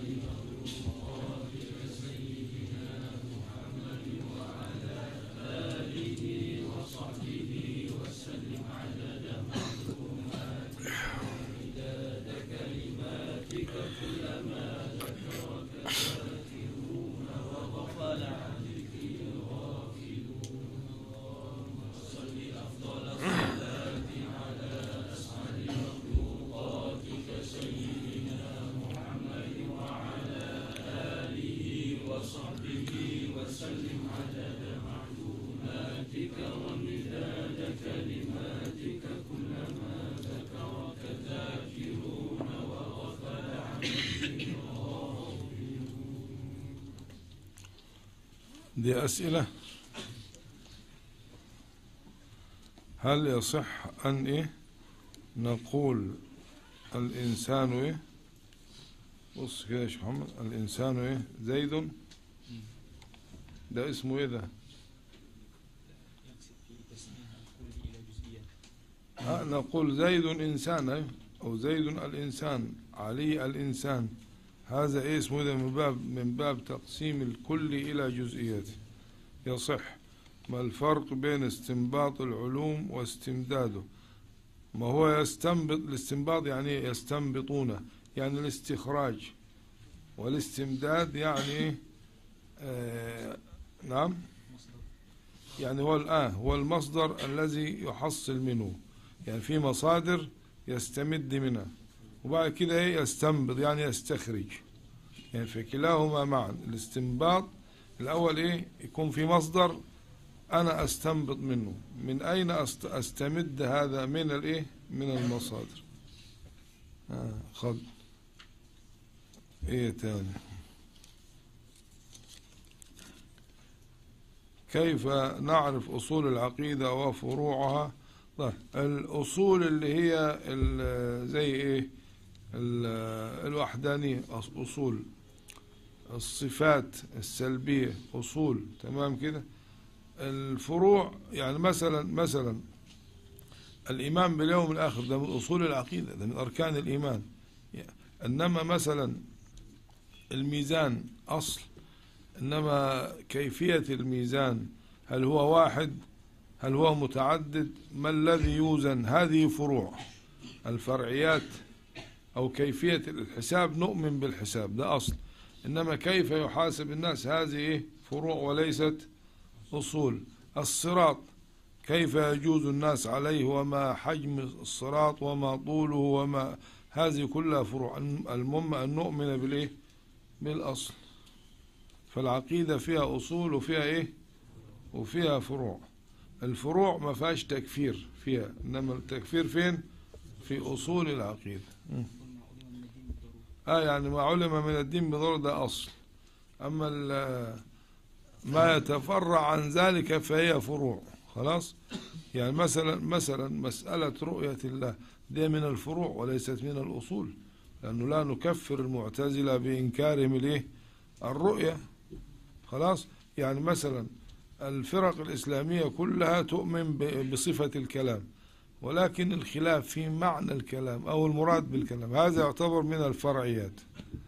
دي أسئلة. هل يصح أن إيه نقول الإنسان إيه؟ بص كده يا شيخ محمد، الإنسان إيه؟ زيد، ده اسمه إيه ده؟ نقول زيد إنسان إيه؟ أو زيد الإنسان، علي الإنسان، هذا إيه اسمه ده؟ من باب تقسيم الكل إلى جزئياته. يصح. ما الفرق بين استنباط العلوم واستمداده؟ ما هو يستنبط، الاستنباط يعني يستنبطونه، يعني الاستخراج، والاستمداد يعني نعم، يعني هو المصدر الذي يحصل منه، يعني في مصادر يستمد منها، وبعد كده ايه؟ يستنبط يعني يستخرج، يعني في كلاهما معا. الاستنباط الأول ايه؟ يكون في مصدر أنا أستنبط منه. من أين أستمد هذا؟ من الايه؟ من المصادر. خد ايه تاني؟ كيف نعرف أصول العقيدة وفروعها؟ طيب الأصول اللي هي زي ايه؟ الوحدانية أصول، الصفات السلبية أصول، تمام كده. الفروع يعني مثلا الإيمان باليوم الآخر، ده من أصول العقيدة، ده من أركان الإيمان. إنما مثلا الميزان أصل، إنما كيفية الميزان، هل هو واحد؟ هل هو متعدد؟ ما الذي يوزن؟ هذه فروع. الفرعيات أو كيفية الحساب، نؤمن بالحساب، ده أصل. إنما كيف يحاسب الناس، هذه فروع وليست أصول. الصراط كيف يجوز الناس عليه، وما حجم الصراط وما طوله وما، هذه كلها فروع. المهم أن نؤمن بالإيه؟ بالأصل. فالعقيدة فيها أصول وفيها إيه؟ وفيها فروع. الفروع ما فيهاش تكفير فيها، إنما التكفير فين؟ في أصول العقيدة. يعني ما علم من الدين بضرورة ده أصل، أما ما يتفرع عن ذلك فهي فروع. خلاص. يعني مثلا مسألة رؤية الله دي من الفروع وليست من الأصول، لأنه لا نكفر المعتزلة بإنكارهم الإيه؟ الرؤية. خلاص. يعني مثلا الفرق الإسلامية كلها تؤمن بصفة الكلام، ولكن الخلاف في معنى الكلام أو المراد بالكلام، هذا يعتبر من الفرعيات.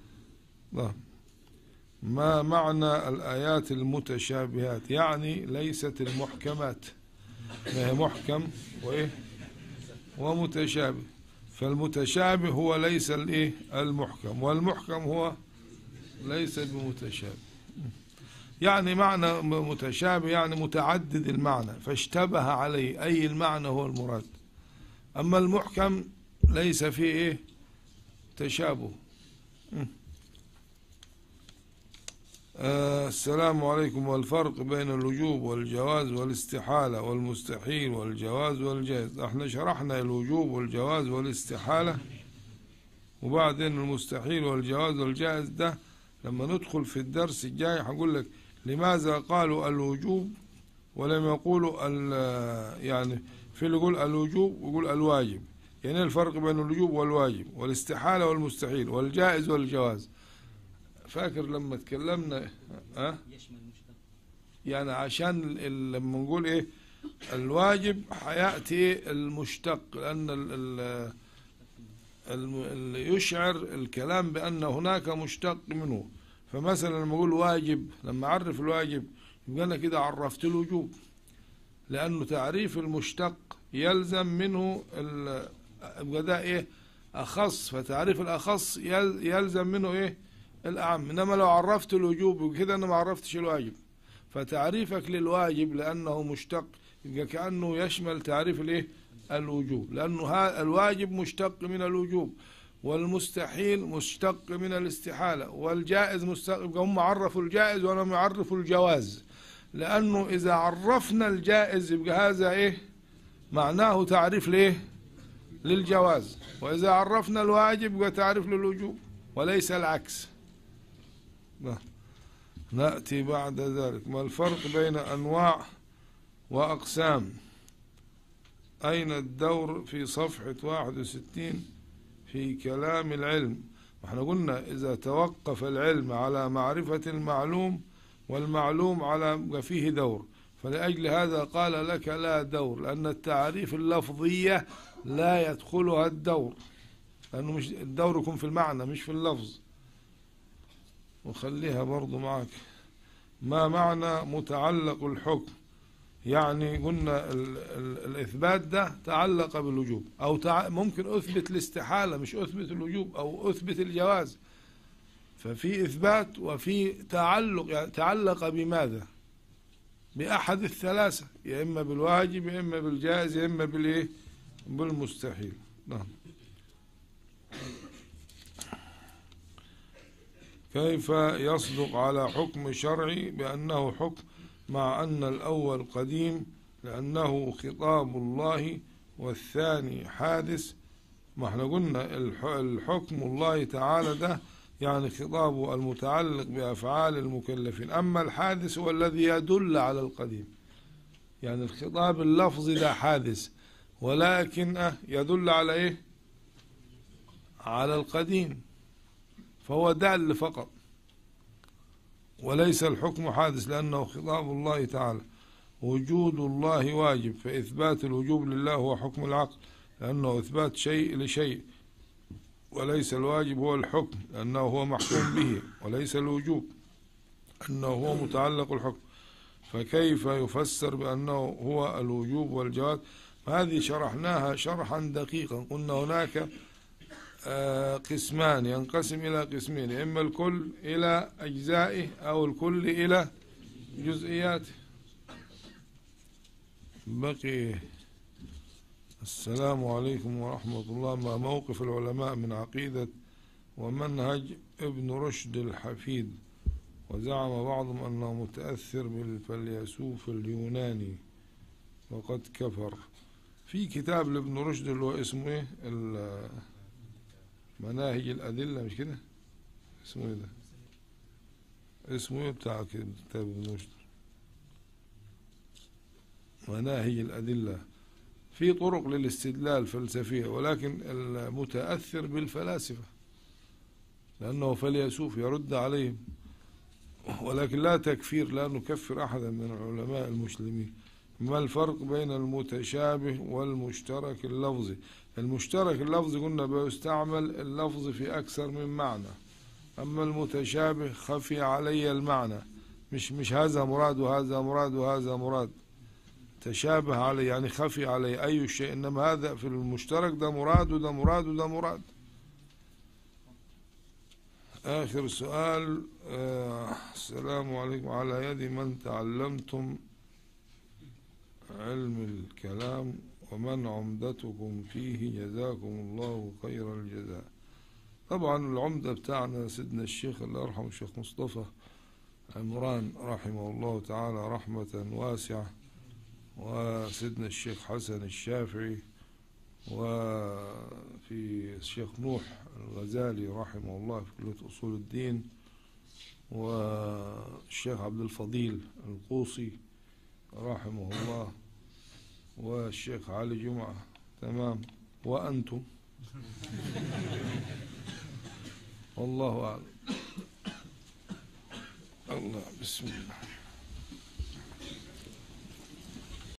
ما معنى الآيات المتشابهات؟ يعني ليست المحكمات، ما هي محكم وإيه؟ ومتشابه. فالمتشابه هو ليس الإيه؟ المحكم، والمحكم هو ليس بمتشابه. يعني معنى متشابه يعني متعدد المعنى فاشتبه عليه، أي المعنى هو المراد. أما المحكم ليس فيه إيه؟ تشابه. السلام عليكم. والفرق بين الوجوب والجواز والاستحالة والمستحيل والجواز والجائز. احنا شرحنا الوجوب والجواز والاستحالة، وبعدين المستحيل والجواز والجائز ده لما ندخل في الدرس الجاي هقول لك لماذا قالوا الوجوب ولم يقولوا يعني في اللي يقول الوجوب ويقول الواجب. يعني الفرق بين الوجوب والواجب والاستحالة والمستحيل والجائز والجواز. فاكر لما تكلمنا يعني عشان لما نقول ايه الواجب حياتي المشتق، لأن اللي يشعر الكلام بأن هناك مشتق منه. فمثلا لما أقول واجب، لما أعرف الواجب يبقى أنا كده عرفت الوجوب، لأنه تعريف المشتق يلزم منه يبقى ده إيه أخص، فتعريف الأخص يلزم منه إيه الأعم. إنما لو عرفت الوجوب وكده أنا ما عرفتش الواجب. فتعريفك للواجب لأنه مشتق يبقى كأنه يشمل تعريف الإيه الوجوب، لأنه الواجب مشتق من الوجوب، والمستحيل مشتق من الاستحالة، والجائز مشتق. يبقى هم عرفوا الجائز ولم يعرفوا الجواز، لأنه إذا عرفنا الجائز يبقى هذا إيه معناه تعريف ليه للجواز، وإذا عرفنا الواجب يبقى تعريف للوجوب وليس العكس. نأتي بعد ذلك. ما الفرق بين أنواع وأقسام؟ أين الدور؟ في صفحة 61 في كلام العلم. احنا قلنا إذا توقف العلم على معرفة المعلوم والمعلوم على فيه دور، فلأجل هذا قال لك لا دور، لأن التعريف اللفظية لا يدخلها الدور، لأنه مش الدور يكون في المعنى مش في اللفظ. وخليها برضو معك. ما معنى متعلق الحكم؟ يعني قلنا الإثبات ده تعلق بالوجوب، أو ممكن أثبت الاستحالة مش أثبت الوجوب، أو أثبت الجواز. ففي إثبات وفي تعلق، يعني تعلق بماذا؟ بأحد الثلاثة، يا إما بالواجب يا إما بالجائز يا إما بالإيه بالمستحيل. نعم. كيف يصدق على حكم شرعي بأنه حكم مع أن الأول قديم لأنه خطاب الله والثاني حادث؟ ما احنا قلنا الحكم الله تعالى ده يعني خطابه المتعلق بأفعال المكلفين، أما الحادث هو الذي يدل على القديم. يعني الخطاب اللفظي ده حادث ولكن يدل على إيه؟ على القديم، فهو دال فقط وليس الحكم حادث لأنه خطاب الله تعالى. وجود الله واجب، فإثبات الوجوب لله هو حكم العقل لأنه إثبات شيء لشيء، وليس الواجب هو الحكم لأنه هو محكوم به، وليس الوجوب أنه هو متعلق الحكم. فكيف يفسر بأنه هو الوجوب والجواز؟ هذه شرحناها شرحا دقيقا. قلنا هناك قسمان، ينقسم إلى قسمين، إما الكل إلى أجزائه أو الكل إلى جزئيات. بقي السلام عليكم ورحمة الله. ما موقف العلماء من عقيدة ومنهج ابن رشد الحفيد؟ وزعم بعضهم أنه متأثر بالفيلسوف اليوناني وقد كفر. في كتاب لابن رشد اللي هو اسمه ايه، مناهج الأدلة، مش كده اسمه ايه ده؟ اسمه ايه بتاع كتاب ابن رشد؟ مناهج الأدلة. في طرق للاستدلال فلسفية، ولكن المتأثر بالفلاسفة لأنه فيلسوف يرد عليهم، ولكن لا تكفير، لا نكفر أحدا من علماء المسلمين. ما الفرق بين المتشابه والمشترك اللفظي؟ المشترك اللفظي قلنا بيستعمل اللفظ في أكثر من معنى، أما المتشابه خفي علي المعنى، مش هذا مراد وهذا مراد وهذا مراد، تشابه علي يعني خفي علي أي شيء، إنما هذا في المشترك ده مراد وده مراد وده مراد. آخر سؤال. السلام عليكم. على يد من تعلمتم علم الكلام ومن عمدتكم فيه؟ جزاكم الله خير الجزاء. طبعا العمدة بتاعنا سيدنا الشيخ الله يرحمه الشيخ مصطفى عمران رحمه الله تعالى رحمة واسعة، وسيدنا الشيخ حسن الشافعي، وفي الشيخ نوح الغزالي رحمه الله في كلية أصول الدين، والشيخ عبد الفضيل القوصي رحمه الله، والشيخ علي جمعة. تمام. وأنتم والله أعلم. الله بسم الله.